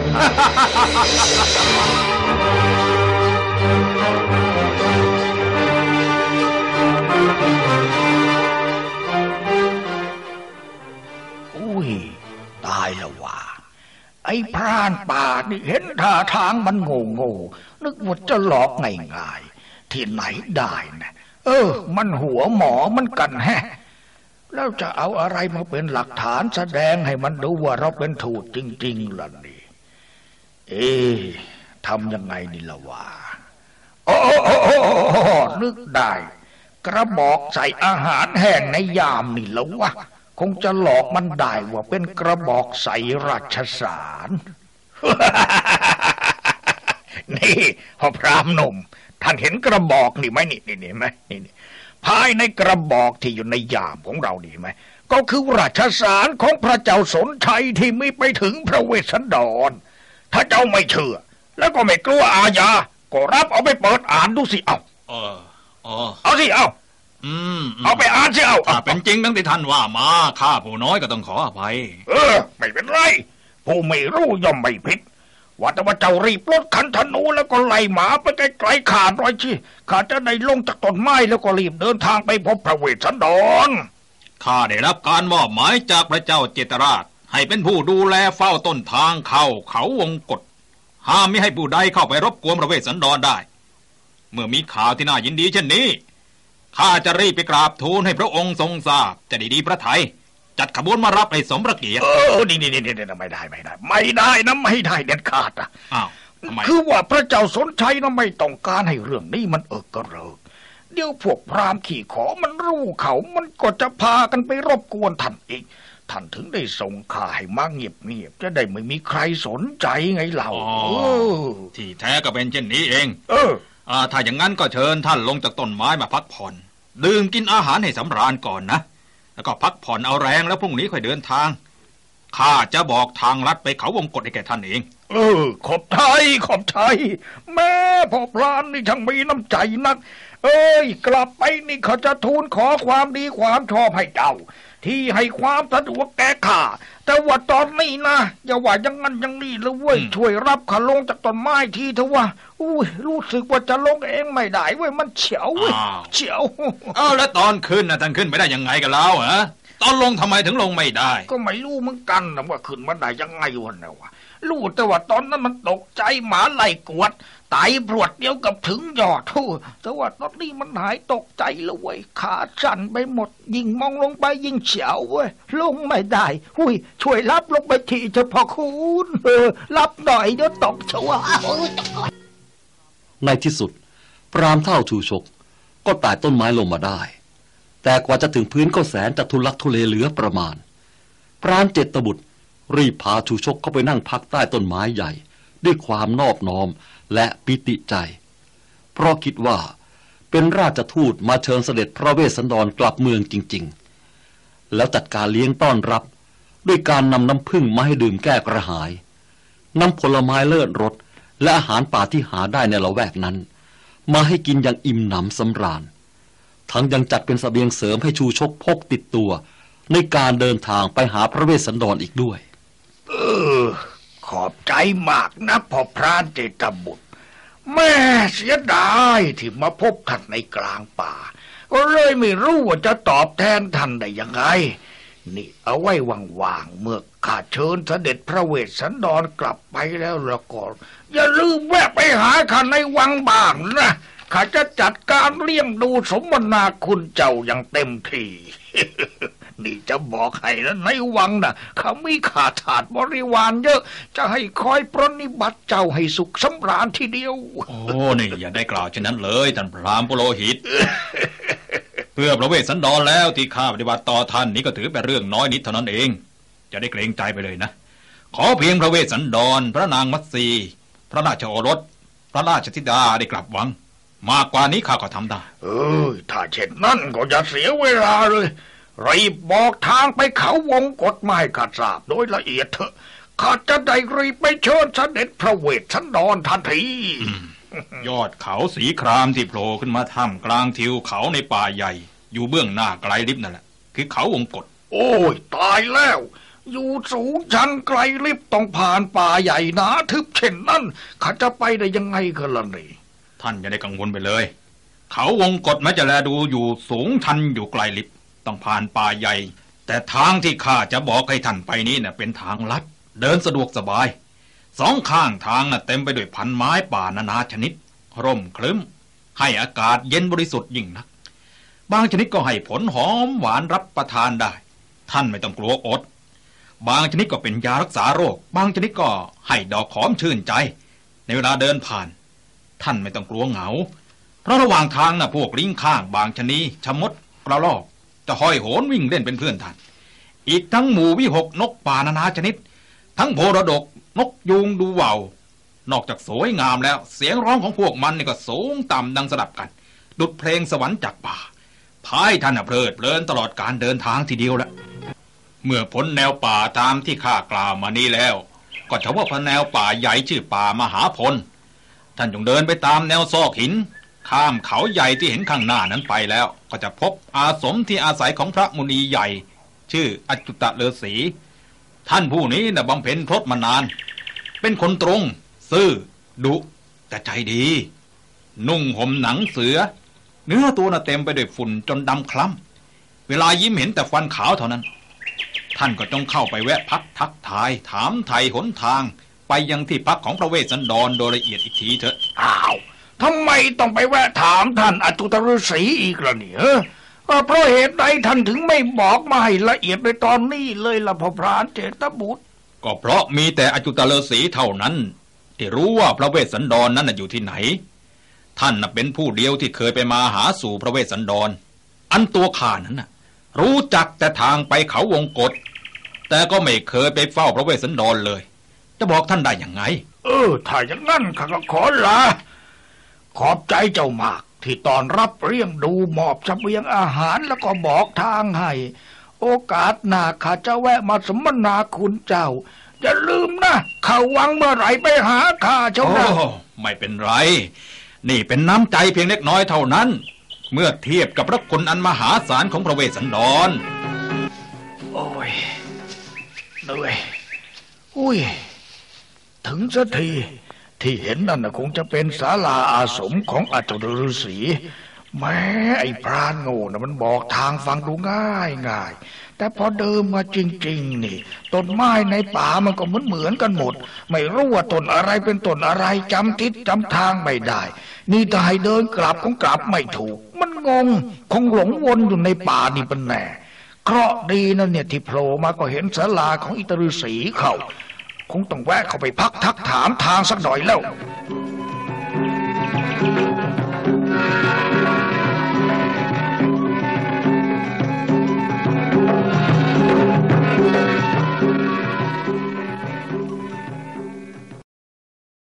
อุ้ยตายแล้วว่ะไอ้พรานป่านี่เห็นท่าทางมันโง่โง่นึกว่าจะหลอกง่ายๆที่ไหนได้นะเออมันหัวหมอมันกันแฮะแล้วจะเอาอะไรมาเป็นหลักฐานแสดงให้มันดูว่าเราเป็นทูตจริงๆล่ะนี่เอ๊ะทำยังไงนี่ล่ะวะโอ้โอ้โอ้นึกได้กระบอกใส่อาหารแห้งในยามนี่แล้ววะคงจะหลอกมันได้ว่าเป็นกระบอกใส่ราชสารนี่พ่อพรามหนุ่มท่านเห็นกระบอกนี่ไหมนี่นี่นี่ไหมนี่นี่ภายในกระบอกที่อยู่ในยามของเรานี่ไหมก็คือราชสารของพระเจ้าสนชัยที่มีไปถึงพระเวสสันดรถ้าเจ้าไม่เชื่อแล้วก็ไม่กลัวอาญาก็รับเอาไปเปิดอ่านดูสิเอาเออเออเอาสิเอาอืมเอาไปอ่านสิเอาถ้าเป็นจริงดังที่ท่านว่ามาข้าผู้น้อยก็ต้องขออภัยเออไม่เป็นไรผู้ไม่รู้ย่อมไม่ผิดว่าแต่ว่าเจ้ารีบรถขันธนูแล้วก็ไล่หมาไปไกลๆขาดหน่อยสิข้าจะได้ลงจากต้นไม้แล้วก็รีบเดินทางไปพบพระเวสสันดรข้าได้รับการมอบหมายจากพระเจ้าเจตราชให้เป็นผู้ดูแลเฝ้าต้นทางเข้าเขาวงกฏห้ามไม่ให้ผู้ใดเข้าไปรบกวนพระเวสสันดรได้เมื่อมีข่าวที่น่ายินดีเช่นนี้ข้าจะรีบไปกราบทูลให้พระองค์ทรงทราบจะได้ดีพระทัยจัดขบวนมารับให้สมพระเกียรติเออนี่นี่นี่นี่ไม่ได้ไม่ได้ไม่ได้นะไม่ได้เด็ดขาดอ่ะอ้าวทำไมคือว่าพระเจ้าสนชัยนะไม่ต้องการให้เรื่องนี้มันเอิกกระเริกเดี๋ยวพวกพราหมณ์ขี่ขอมันรู้เขามันก็จะพากันไปรบกวนท่านอีกท่านถึงได้ส่งข่าให้มาเงียบๆจะได้ไม่มีใครสนใจไงเราที่แท้ก็เป็นเช่นนี้เองเออถ้าอย่างนั้นก็เชิญท่านลงจากต้นไม้มาพักผ่อนดื่มกินอาหารให้สำราญก่อนนะแล้วก็พักผ่อนเอาแรงแล้วพรุ่งนี้ค่อยเดินทางข้าจะบอกทางลัดไปเขาวงกฏให้แก่ท่านเองเออขอบใจขอบใจแม่พ่อพรานนี่ช่างมีน้ำใจนักเอ้ยกลับไปนี่เขาจะทูลขอความดีความชอบให้เจ้าที่ให้ความสะดวกแก่ข้าแต่ว่าตอนนี้นะอย่าว่าอย่างนั้นอย่างนี้เลยเว้ยช่วยรับข้าลงจากต้นไม้ทีเถอะว่าอุ้ยรู้สึกว่าจะลงเองไม่ได้เว้ยมันเฉียวเว้ยเฉียวเอ้าแล้วตอนขึ้นนะท่านขึ้นไม่ได้ยังไงกันแล้วฮะตอนลงทำไมถึงลงไม่ได้ก็ไม่รู้เหมือนกันนะว่าขึ้นมาได้ยังไงวะเนี่ยว่ารู้แต่ว่าตอนนั้นมันตกใจหมาไล่กวดไตพรวดเดียวกับถึงยอดทู่แต่ว่าตอนนี้มันหายตกใจเลยเว้ยขาสั่นไปหมดยิ่งมองลงไปยิ่งเฉียวเว้ยลงไม่ได้หุ้ยช่วยรับลงไปทีเฉพาะคุณเออรับหน่อยเดี๋ยวตกชัวในที่สุดพรามเท่าชูชกก็ไต่ต้นไม้ลงมาได้แต่กว่าจะถึงพื้นก็แสนจะทุลักทุเลเหลือประมาณพรานเจตบุตรรีบพาชูชกเข้าไปนั่งพักใต้ต้นไม้ใหญ่ด้วยความนอบน้อมและปิติใจเพราะคิดว่าเป็นราชทูตมาเชิญเสด็จพระเวสสันดรกลับเมืองจริงๆแล้วจัดการเลี้ยงต้อนรับด้วยการนำน้ำผึ้งมาให้ดื่มแก้กระหายนำผลไม้เลิศรสและอาหารป่าที่หาได้ในละแวกนั้นมาให้กินอย่างอิ่มหนำสำราญทั้งยังจัดเป็นเสบียงเสริมให้ชูชกพกติดตัวในการเดินทางไปหาพระเวสสันดรอีกด้วยเออขอบใจมากนะพ่อพรานเจตบุตรแม่เสียดายที่มาพบท่านในกลางป่าก็เลยไม่รู้ว่าจะตอบแทนท่านได้ยังไงนี่เอาไว้ว่างๆเมื่อข้าเชิญเสด็จพระเวสสันดรกลับไปแล้วแล้วก็อย่าลืมแวะไปหาข้าในวังบ้างนะข้าจะจัดการเลี้ยงดูสมนาคุณเจ้าอย่างเต็มที่ นี่จะบอกให้นะในวังนะเขามีข้าทาสบริวารเยอะจะให้คอยปรนนิบัติเจ้าให้สุขสำราญทีเดียวโอ้นี่อย่าได้กล่าวเช่นนั้นเลยท่านพราหมณ์ปุโรหิต เพื่อพระเวสสันดรแล้วที่ข้าปฏิบัติต่อท่านนี้ก็ถือเป็นเรื่องน้อยนิดเท่านั้นเองจะได้เกรงใจไปเลยนะขอเพียงพระเวสสันดรพระนางมัตสีพระราชโอรสพระราชธิดาได้กลับวังมากกว่านี้ข้าก็ทำได้เออถ้าเช่นนั้นก็อย่าเสียเวลาเลยรีบบอกทางไปเขาวงกฏมาให้ข้าทราบโดยละเอียดเถอะข้าจะได้รีบไปเชิญเสด็จพระเวสสันดรทันทียอดเขาสีครามที่โผล่ขึ้นมาท่ามกลางทิวเขาในป่าใหญ่อยู่เบื้องหน้าไกลลิบนั่นแหละคือเขาวงกฏโอ้ยตายแล้วอยู่สูงชันไกลลิบต้องผ่านป่าใหญ่หนาทึบเช่นนั้นข้าจะไปได้ยังไงกันล่ะนี่ท่านอย่าได้กังวลไปเลยเขาวงกฏแม้จะแลดูอยู่สูงชันอยู่ไกลลิบต้องผ่านป่าใหญ่แต่ทางที่ข้าจะบอกให้ท่านไปนี้น่ะเป็นทางลัดเดินสะดวกสบายสองข้างทางน่ะเต็มไปด้วยพันไม้ป่านานาชนิดร่มครึ้มให้อากาศเย็นบริสุทธิ์ยิ่งนักบางชนิดก็ให้ผลหอมหวานรับประทานได้ท่านไม่ต้องกลัวอดบางชนิดก็เป็นยารักษาโรคบางชนิดก็ให้ดอกหอมชื่นใจในเวลาเดินผ่านท่านไม่ต้องกลัวเหงาเพราะระหว่างทางน่ะพวกลิงข้างบางชนิดชะมดกระรอกจะห้อยโหนวิ่งเล่นเป็นเพื่อนท่านอีกทั้งหมู่วิหกนกป่านานาชนิดทั้งโพระดกนกยูงดูว่าวนอกจากสวยงามแล้วเสียงร้องของพวกมันนี่ก็สูงต่ำดังสดับกันดุจเพลงสวรรค์จากป่าพายท่านเพลิดเพลินตลอดการเดินทางทีเดียวละเมื่อพ้นแนวป่าตามที่ข้ากล่าวมานี้แล้วก็เฉพาะแนวป่าใหญ่ชื่อป่ามหาพลท่านจงเดินไปตามแนวซอกหินข้ามเขาใหญ่ที่เห็นข้างหน้านั้นไปแล้วก็จะพบอาสมที่อาศัยของพระมุนีใหญ่ชื่ออจุตฤาษีท่านผู้นี้น่ะบำเพ็ญพรตมานานเป็นคนตรงซื่อดุแต่ใจดีนุ่งห่มหนังเสือเนื้อตัวน่ะเต็มไปด้วยฝุ่นจนดำคล้ำเวลายิ้มเห็นแต่ฟันขาวเท่านั้นท่านก็ต้องเข้าไปแวะพักทักทายถามไถ่หนทางไปยังที่พักของพระเวสสันดรโดยละเอียดอีกทีเถอะอ้าวทำไมต้องไปแวะถามท่านอจุตฤาษีอีกล่ะเนี่ยเพราะเหตุใดท่านถึงไม่บอกมาให้ละเอียดในตอนนี้เลยล่ะพ่อพรานเจตบุตรก็เพราะมีแต่อจุตฤาษีเท่านั้นที่รู้ว่าพระเวสสันดรนั้นอยู่ที่ไหนท่านเป็นผู้เดียวที่เคยไปมาหาสู่พระเวสสันดรอันตัวข้านั้นน่ะรู้จักแต่ทางไปเขาวงกฏแต่ก็ไม่เคยไปเฝ้าพระเวสสันดรเลยจะบอกท่านได้อย่างไงเออถ้าอย่างนั้นข้าก็ขอลาขอบใจเจ้ามากที่ตอนรับเลี้ยงดูมอบเสบียงอาหารแล้วก็บอกทางให้โอกาสหน้าข้าจะแวะมาสมนาคุณเจ้าอย่าลืมนะเข้าวังเมื่อไหร่ไปหาข้าเจ้านะโอ้ไม่เป็นไรนี่เป็นน้ำใจเพียงเล็กน้อยเท่านั้นเมื่อเทียบกับพระคุณอันมหาศาลของพระเวสสันดรโอ้ยเหนื่อยอุ้ยถึงสักทีที่เห็นนั่นคงจะเป็นศาลาอาสมของอจุตฤาษีแม้ไอ้พรานโง่นะมันบอกทางฟังดูง่ายง่ายแต่พอเดินมาจริงๆนี่ต้นไม้ในป่ามันก็เหมือนเหมือนกันหมดไม่รู้ว่าต้นอะไรเป็นต้นอะไรจำทิศจำทางไม่ได้นี่ถ้าให้เดินกลับคงกลับไม่ถูกมันงงคงหลงวนอยู่ในป่านี่เป็นแน่เคราะห์ดีนะเนี่ยที่โผล่มาก็เห็นศาลาของอิตฤาษีเขาคงต้องแวะเข้าไปพักทักถามทางสักหน่อยแล้ว